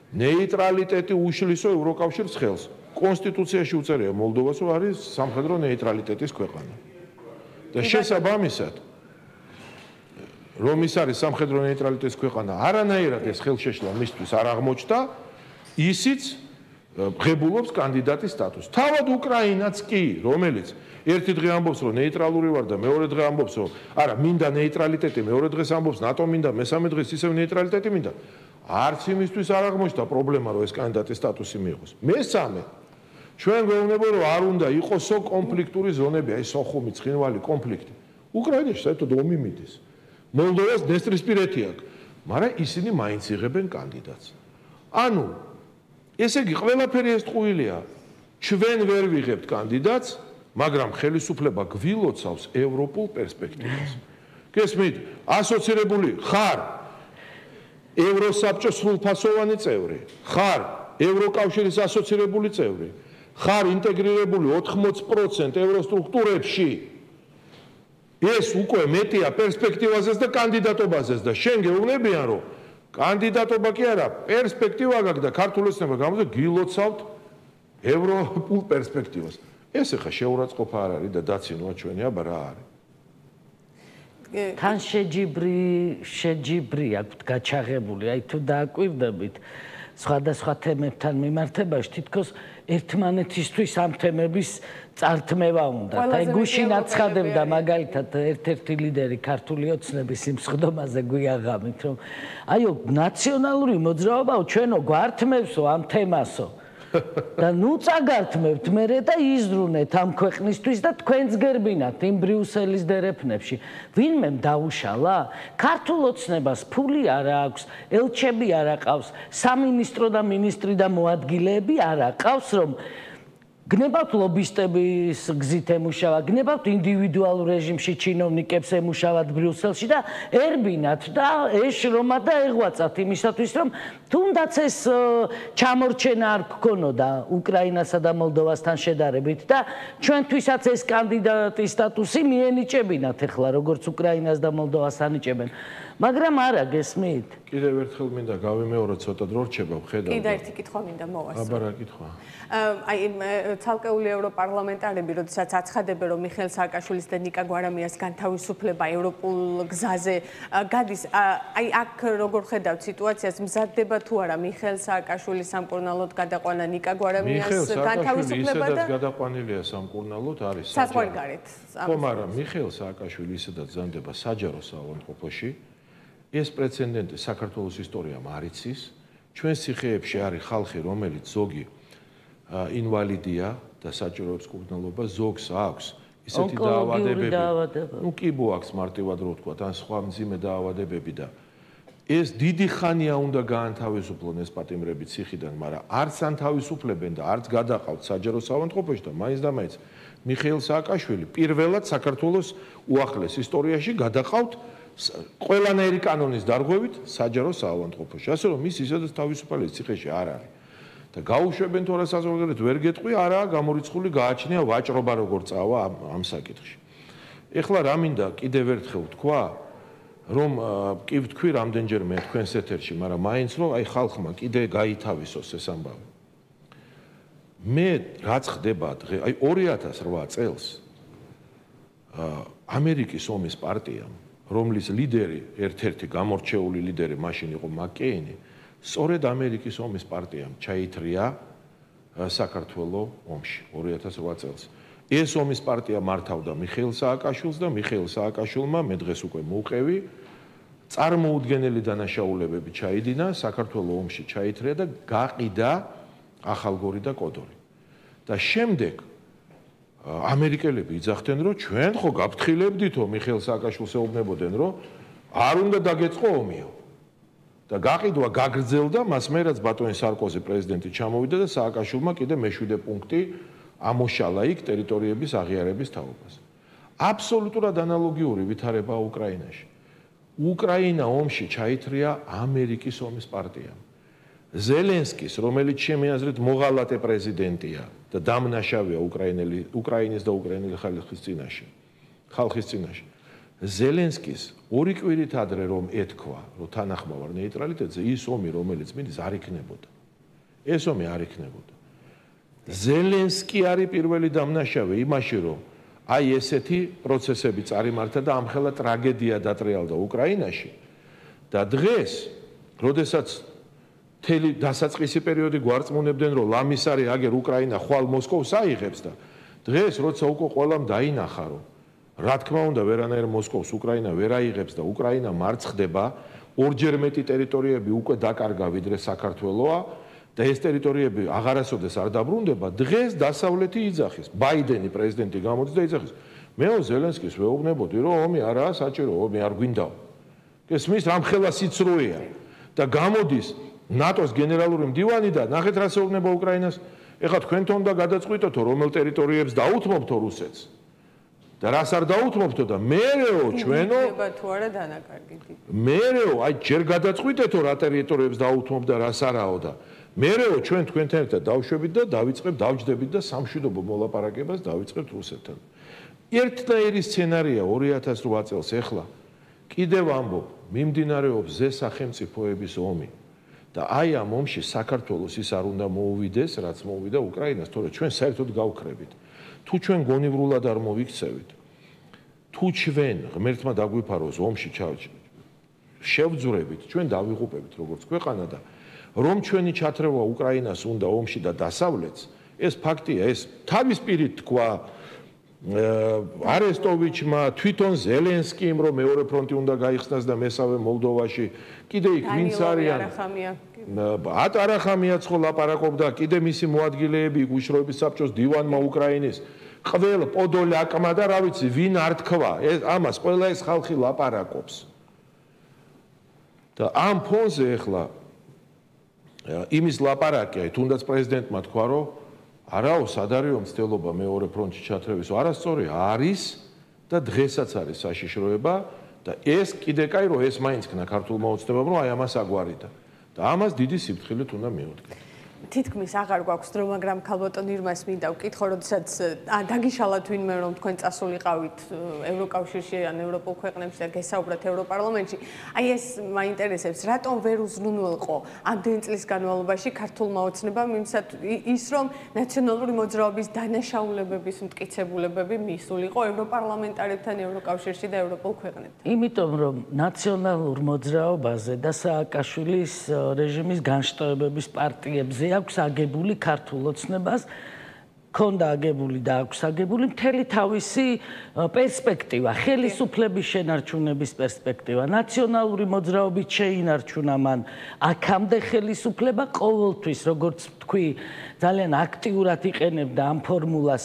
ნეიტრალიტეტი უშლისო ევროკავშირის ხელს. კონსტიტუციაში უწერია მოლდოვას, რომ არის სამხედრო ნეიტრალიტეტის ქვეყანა. და შესაბამისად, რომ ის არის სამხედრო ნეიტრალიტეტის ქვეყანა, არანაირად ეს ხელშეშლა მისთვის არ აღმოჩნდა, ისიც ღებულობს კანდიდატის სტატუსს. თავად უკრაინაც კი, რომელიც ერთი დღე ამბობს, რომ ნეიტრალური ვარ და მეორე დღე ამბობს, რომ არა, მინდა ნეიტრალიტეტი, მეორე დღეს ამბობს, ნატო მინდა, მესამე დღეს ისევ ნეიტრალიტეტი მინდა. არც იმისთვის არ აღმოჩნდა პრობლემა, რომ ეს კანდიდატის სტატუსი მიიღოს. მესამე, ჩვენ გვეუბნება, რომ არ უნდა იყოსო კონფლიქტური ზონები, აი სოხუმი, ცხინვალი, კონფლიქტი. უკრაინაში საერთოდ ომი მიდის. მოლდოვას დესტრისპირეთი აქვს, მაგრამ ისინი მაინც იღებენ კანდიდატს. ანუ ესე იგი ყველაფერი ეს ტყუილია. ჩვენ ვერ ვიღებთ კანდიდატს, მაგრამ ხელისუფლება გვილოცავს ევროპულ პერსპექტივას. გესმით, ასოცირებული ხარ ევროსაბჭოს სრულფასოვანი წევრი, ხარ ევროკავშირის ასოცირებული წევრი, ხარ ინტეგრირებული ოთხმოცი პროცენტი ევროსტრუქტურებში. ეს უკვე მეტია პერსპექტივაზეც და კანდიდატობაზეც და შენ გეუბნებიან, რომ კანდიდატობა კი არა, პერსპექტივა გაქვს და ქართული ოცნება გამოდის გილოცავთ ევროპულ პერსპექტივას. ეს ახლა შეურაცხყოფა არ არის და დაცინოა ჩვენი აბა რა არის. თან შეჯიბრი შეჯიბრი აქვთ გაჩაღებული, აი თუ დააკვირდებით სხვადასხვა თემებთან მიმართებაში თითქოს ერთმანეთისთვის ამ თემების წართმევა უნდა. აი გუშინ აცხადებდა მაგალითად ერთ-ერთი ლიდერი ქართული ოცნების იმ სხდომაზე გვიაღამით, რომ აიო ნაციონალური მოძრაობაო ჩვენო გვართმევსო ამ თემასო. და ნუ წაგართმევთ მერე და იზრუნეთ ამ ქვეყნისთვის და თქვენც გერბინათ იმ ბრიუსელის დერეფნებში. ვინმემ დაუშალა? ქართულ ოცნებას ფული არ აქვს, ელჩები არ აყავს, სამინისტრო და მინისტრი და მოადგილეები არ აყავს, რომ გნებავთ ლობისტების გზით ემუშავა, გნებავთ ინდივიდუალურ რეჟიმში ჩინოვნიკებს ემუშავათ ბრიუსელში და ერბინათ და ეშრომა და ეღვაწათ იმისათვის, რომ თუნდაც ეს ჩამორჩენა არ გქონოდა უკრაინასა და მოლდოვასთან შედარებით და ჩვენთვისაც ეს კანდიდატის სტატუსი მიენიჭებინათ ახლა, როგორც უკრაინას და მოლდოვას ანიჭებენ. მაგრამ არა, გესმით? კიდევ ერთხელ მინდა გავიმეორო ცოტა დრო რჩება ვხედავ. კიდე ერთი კითხვა მინდა მოვასწრო. აბა რა კითხვა? აი ცალკეული ევროპარლამენტარები, როდესაც აცხადებენ, რომ მიხეილ სააკაშვილის და ნიკა გვარამიას განთავისუფლება ევროპულ გზაზე გადის, აი აქ როგორ ხედავთ სიტუაციას, მზადდება თუ არა მიხეილ სააკაშვილის სამკურნალოდ გადაყვანა ნიკა გვარამიას განთავისუფლება და გადაყვანილია სამკურნალოდ არის საზღვარგარეთ. ხო, მაგრამ მიხეილ სააკაშვილი ისედაც ზანდება საჯარო საავადმყოფოში. ეს პრეცედენტი საქართველოს ისტორიამ არ იცის. ჩვენ სიხეებში არის ხალხი, რომელიც ზოგი ინვალიდია და საჭიროებს კურნალობა, ზოგს აქვს ისეთი დაავადებები. ნუ კიბო აქვს მარტივად რო ვთქვა, ან სხვა მძიმე დაავადებები და ეს დიდი ხანია უნდა გაანთავისუფლონ ეს პატიმრები ციხიდან, მაგრამ არც ანთავისუფლებენ და არც გადაყავთ საჯარო საავადმყოფოში და მაინც და მაინც მიხეილ სააკაშვილი პირველად საქართველოს უახლეს ისტორიაში გადაყავთ ყველანაირი კანონის დარღვევით საჯარო საავადმყოფოში. ასე რომ ის ისედაც თავისუფალი ციხეში არ არის. და გაუშვებენ თუ არა საზღვარგარეთ ვერ გეტყვი, არაა გამორიცხული გააჩნია ვაჭრობა როგორ წავა ამ, ამ საკითხში. ეხლა რა მინდა კიდევ ერთხელ ვთქვა, რომ კი ვთქვი რამდენჯერმე თქვენს ეთერში, მაგრამ მაინც რომ აი ხალხმა კიდე გაითავისოს ეს ამბავი. მე რაც ხდება დღე, აი ორი ათას რვა წელს ამერიკის ომის პარტიამ, რომლის ლიდერი, ერთ-ერთი გამორჩეული ლიდერი მაშინ იყო მაკეინი, სწორედ ამერიკის ომის პარტიამ ჩაითრია საქართველოს ომში ორი ათას რვა წელს. ეს ომის პარტია მართავდა მიხეილ სააკაშვილს და მიხეილ სააკაშვილმა მე დღეს უკვე მოვყევი წარმოუდგენელი დანაშაულებები ჩაიდინა, საქართველოს ომში ჩაითრია და გაყიდა ახალგორი და კოდორი. და შემდეგ ამერიკელები იძახდნენ, რომ ჩვენ ხო გაფრთხილებდითო მიხეილ სააკაშვილს ეუბნებოდნენ, რომ არ უნდა დაგეწყო ომიო. და გაყიდვა გაგრძელდა, მას მე რაც ბატონი სარკოზი პრეზიდენტი ჩამოვიდა და სააკაშვილმა კიდე მეშვიდე პუნქტი ამოშალა იქ ტერიტორიების აღიარების თაობას. აბსოლუტურად ანალოგიური ვითარება უკრაინაში. უკრაინა ომში ჩაითრია ამერიკის ომის პარტიამ. ზელენსკის, რომელიც ჩემი აზრით მოღალატე პრეზიდენტია და დამნაშავეა უკრაინელი, უკრაინის და უკრაინელი ხალხის წინაშე, ხალხის წინაშე. ზელენსკის ორი კვირით ადრე რომ ეთქვა, რომ თანახმავარ ნეიტრალიტეტზე, ის ომი, რომელიც მიდის, არ იქნებოდა. ეს ომი არ იქნებოდა. ზელენსკი არის პირველი დამნაშავე იმაში, რომ აი ესეთი პროცესები წარიმართა და ამხელა ტრაგედია დატრიალდა უკრაინაში და დღეს, როდესაც მთელი დასაწყისი პერიოდი გვარწმუნებდნენ, რომ ლამისარი აგერ უკრაინა ხვალ მოსკოვს აიღებს და დღეს, როცა უკვე ყველამ დაინახა, რომ რა თქმა უნდა, ვერანაირ მოსკოვს უკრაინა ვერ აიღებს და უკრაინა მარცხდება, ორჯერ მეტი ტერიტორიები უკვე დაკარგა, ვიდრე საქართველოა და ეს ტერიტორიები აღარასოდეს არ დაბრუნდება, დღეს დასავლეთი იძახის, ბაიდენი პრეზიდენტი გამოდის და იძახის. მეო ზელენსკის ვეუბნებოდი, რომ ომი არაა საჭირო, ომი არ გვინდაო. ესმის რამხელა სიცრუეა და გამოდის ნატოს გენერალური მდივანი და ნახეთ რა შეუნება უკრაინას. ეხლა თქვენ თონდა გადაწყვიტოთო, რომელ ტერიტორიებს დაუთმობთო რუსეთს. და რას არ დაუთმობთო და მერეო ჩვენო თუ არა დანაკარგი. მერეო აი ჯერ გადაწყვიტეთო რა ტერიტორიებს დაუთმობ და რას არაო და მერეო ჩვენ თქვენთან ერთად დავშვებით და დავიწყებთ დავჯდებით და სამშვიდობო მოლაპარაკებას დავიწყებთ რუსეთთან. ერთნაირი სცენარია ორი ათას რვა წელს ეხლა კიდევ ამბობ მიმდინარეობს ზე სახელმწიფოების ომი და აი ამ ომში საქართველოს ის არ უნდა მოუვიდეს, რაც მოუვიდა უკრაინას, თორე ჩვენ საერთოდ გავქრებით. თუ ჩვენ გონივრულად არ მოვიქცევით, თუ ჩვენ ღმერთმა დაგვიფაროს ომში შევძვრებით, ჩვენ დავიღუპებით როგორც ქვეყანა და რომ ჩვენი ჩათრევა უკრაინას უნდა ომში და დასავლეთს, ეს ფაქტია, ეს თავის პირით თქვა არესტოვიჩმა, თვითონ ზელენსკიმ, რომ მეორე ფრონტი უნდა გაიხსნას და მესავე მოლდოვაში, კიდე იქ ვინც არიან? ათ არახამია ცხო ლაპარაკობდა, კიდე მისი მოადგილეები, უშროების საბჭოს დივანმა უკრაინის, ყველა პოდოლაკმა და რა ვიცი, ვინ არ თქვა, ეს ამას ყველა ეს ხალხი ლაპარაკობს. და ამ ფონზე ახლა იმის ლაპარაკია, თუნდაც პრეზიდენტმა თქვა, რომ არაო, სად არისო მცდელობა მეორე ფრონტში ჩათრევის, არასწორი არის და დღესაც არის საშიშროება და ეს კიდე კაი რომ ეს მაინც ქნა ქართულმა ოცნებამ, რომ აი ამას აგვარიდა. და ამას დიდი სიფრთხილით უნდა მიუდგეთ. თითქმის აღარ გვაქვს დრო, მაგრამ ქალბატონ ირმას მინდა ვკითხო, როდესაც დაგიშალათ ვინმე რომ თქვენ წასულიყავით ევროკავშირში ან ევროპულ ქვეყნებში და გესაუბრათ ევროპარლამენტში. აი ეს მაინტერესებს, რატომ ვერ უზრუნველყო ამდენი წლის განმავლობაში ქართულმა ოცნებამ ის რომ ნაციონალური მოძრაობის დანაშაულებების მტკიცებულებები მისულიყო ევროპარლამენტარებთან, ევროკავშირში და ევროპულ ქვეყნებთან. იმიტომ რომ ნაციონალურ მოძრაობაზე და სააკაშვილის რეჟიმის განშტოებების პარტიებზე აქვს აგებული ქართულ ოცნებას, ქონდა აგებული და აქვს აგებული მთელი თავისი პერსპექტივა, ხელისუფლების შენარჩუნების პერსპექტივა, ნაციონალური მოძრაობით შეინარჩუნა მან აქამდე ხელისუფლება ყოველთვის, როგორც თქვი, ძალიან აქტიურად იყენებდა ამ ფორმულას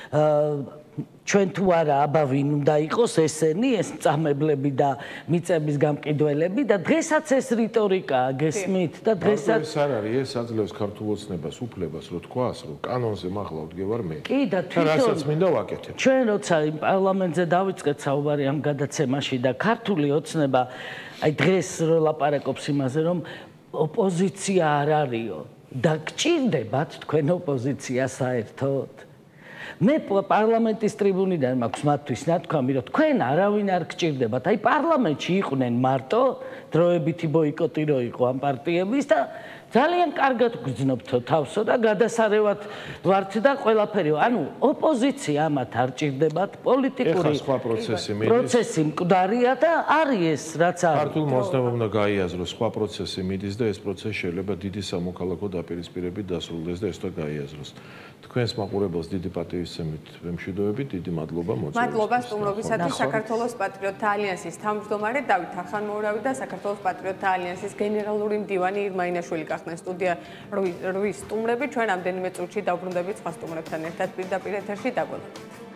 ჩვენ თუ არა აბა ვინ უნდა იყოს ესენი, ეს მწამებლები და მიწების გამყიდველები და დღესაც ეს რიტორიკაა გესმით და დღესაც ეს არ არის, ეს აძლევს ქართულ ოცნებას უფლებას, რომ თქვას, რომ კანონზე მაღლა ვდგევარ მე. კი და თვითონ რასაც მინდა ვაკეთებ. ჩვენ როცა იმ პარლამენტზე დავიწყეთ საუბარი ამ გადაცემაში და ქართული ოცნება აი დღეს რო ლაპარაკობს იმაზე, რომ ოპოზიცია არ არისო და გჭირდებათ თქვენ ოპოზიცია საერთოდ. მე პარლამენტის ტრიბუნიდან მაქვს მათთვის ნათქვამი, რომ თქვენ არავინ არ გჭირდებათ. აი პარლამენტში იყვნენ მარტო დროებითი ბოიკოტი რო იყო ამ პარტიების და ძალიან კარგად გძნობთო თავსო და გადასარევად ვართ და ყველაფერი. ანუ ოპოზიცია ამათ არ ჭირდებათ, პოლიტიკური სხვა პროცესი მიდის. პროცესი მკვდარია და არის ეს რაც არის. ქართულმა ოცნებამ უნდა გაიაზროს სხვა პროცესი მიდის და ეს პროცესი შეიძლება დიდი სამოქალაქო დაპირისპირებით დასრულდეს და ეს და გაიაზროს. თქვენს მაყურებელს დიდი პატივისცემით ვემშვიდობებით, დიდი მადლობა მოწვევისთვის. მადლობა სტუმრობისათვის. საქართველოს პატრიოტთა ალიანსის თავმჯდომარე დავით ახანმოურავი და საქართველოს პატრიოტთა ალიანსის გენერალური მდივანი ირმა ინაშვილი გახდნენ სტუდია რვის სტუმრები. ჩვენ რამდენიმე წუთში დავბრუნდებით სხვა სტუმრებთან ერთად პირდაპირ ეთერში. დაგვალებთ.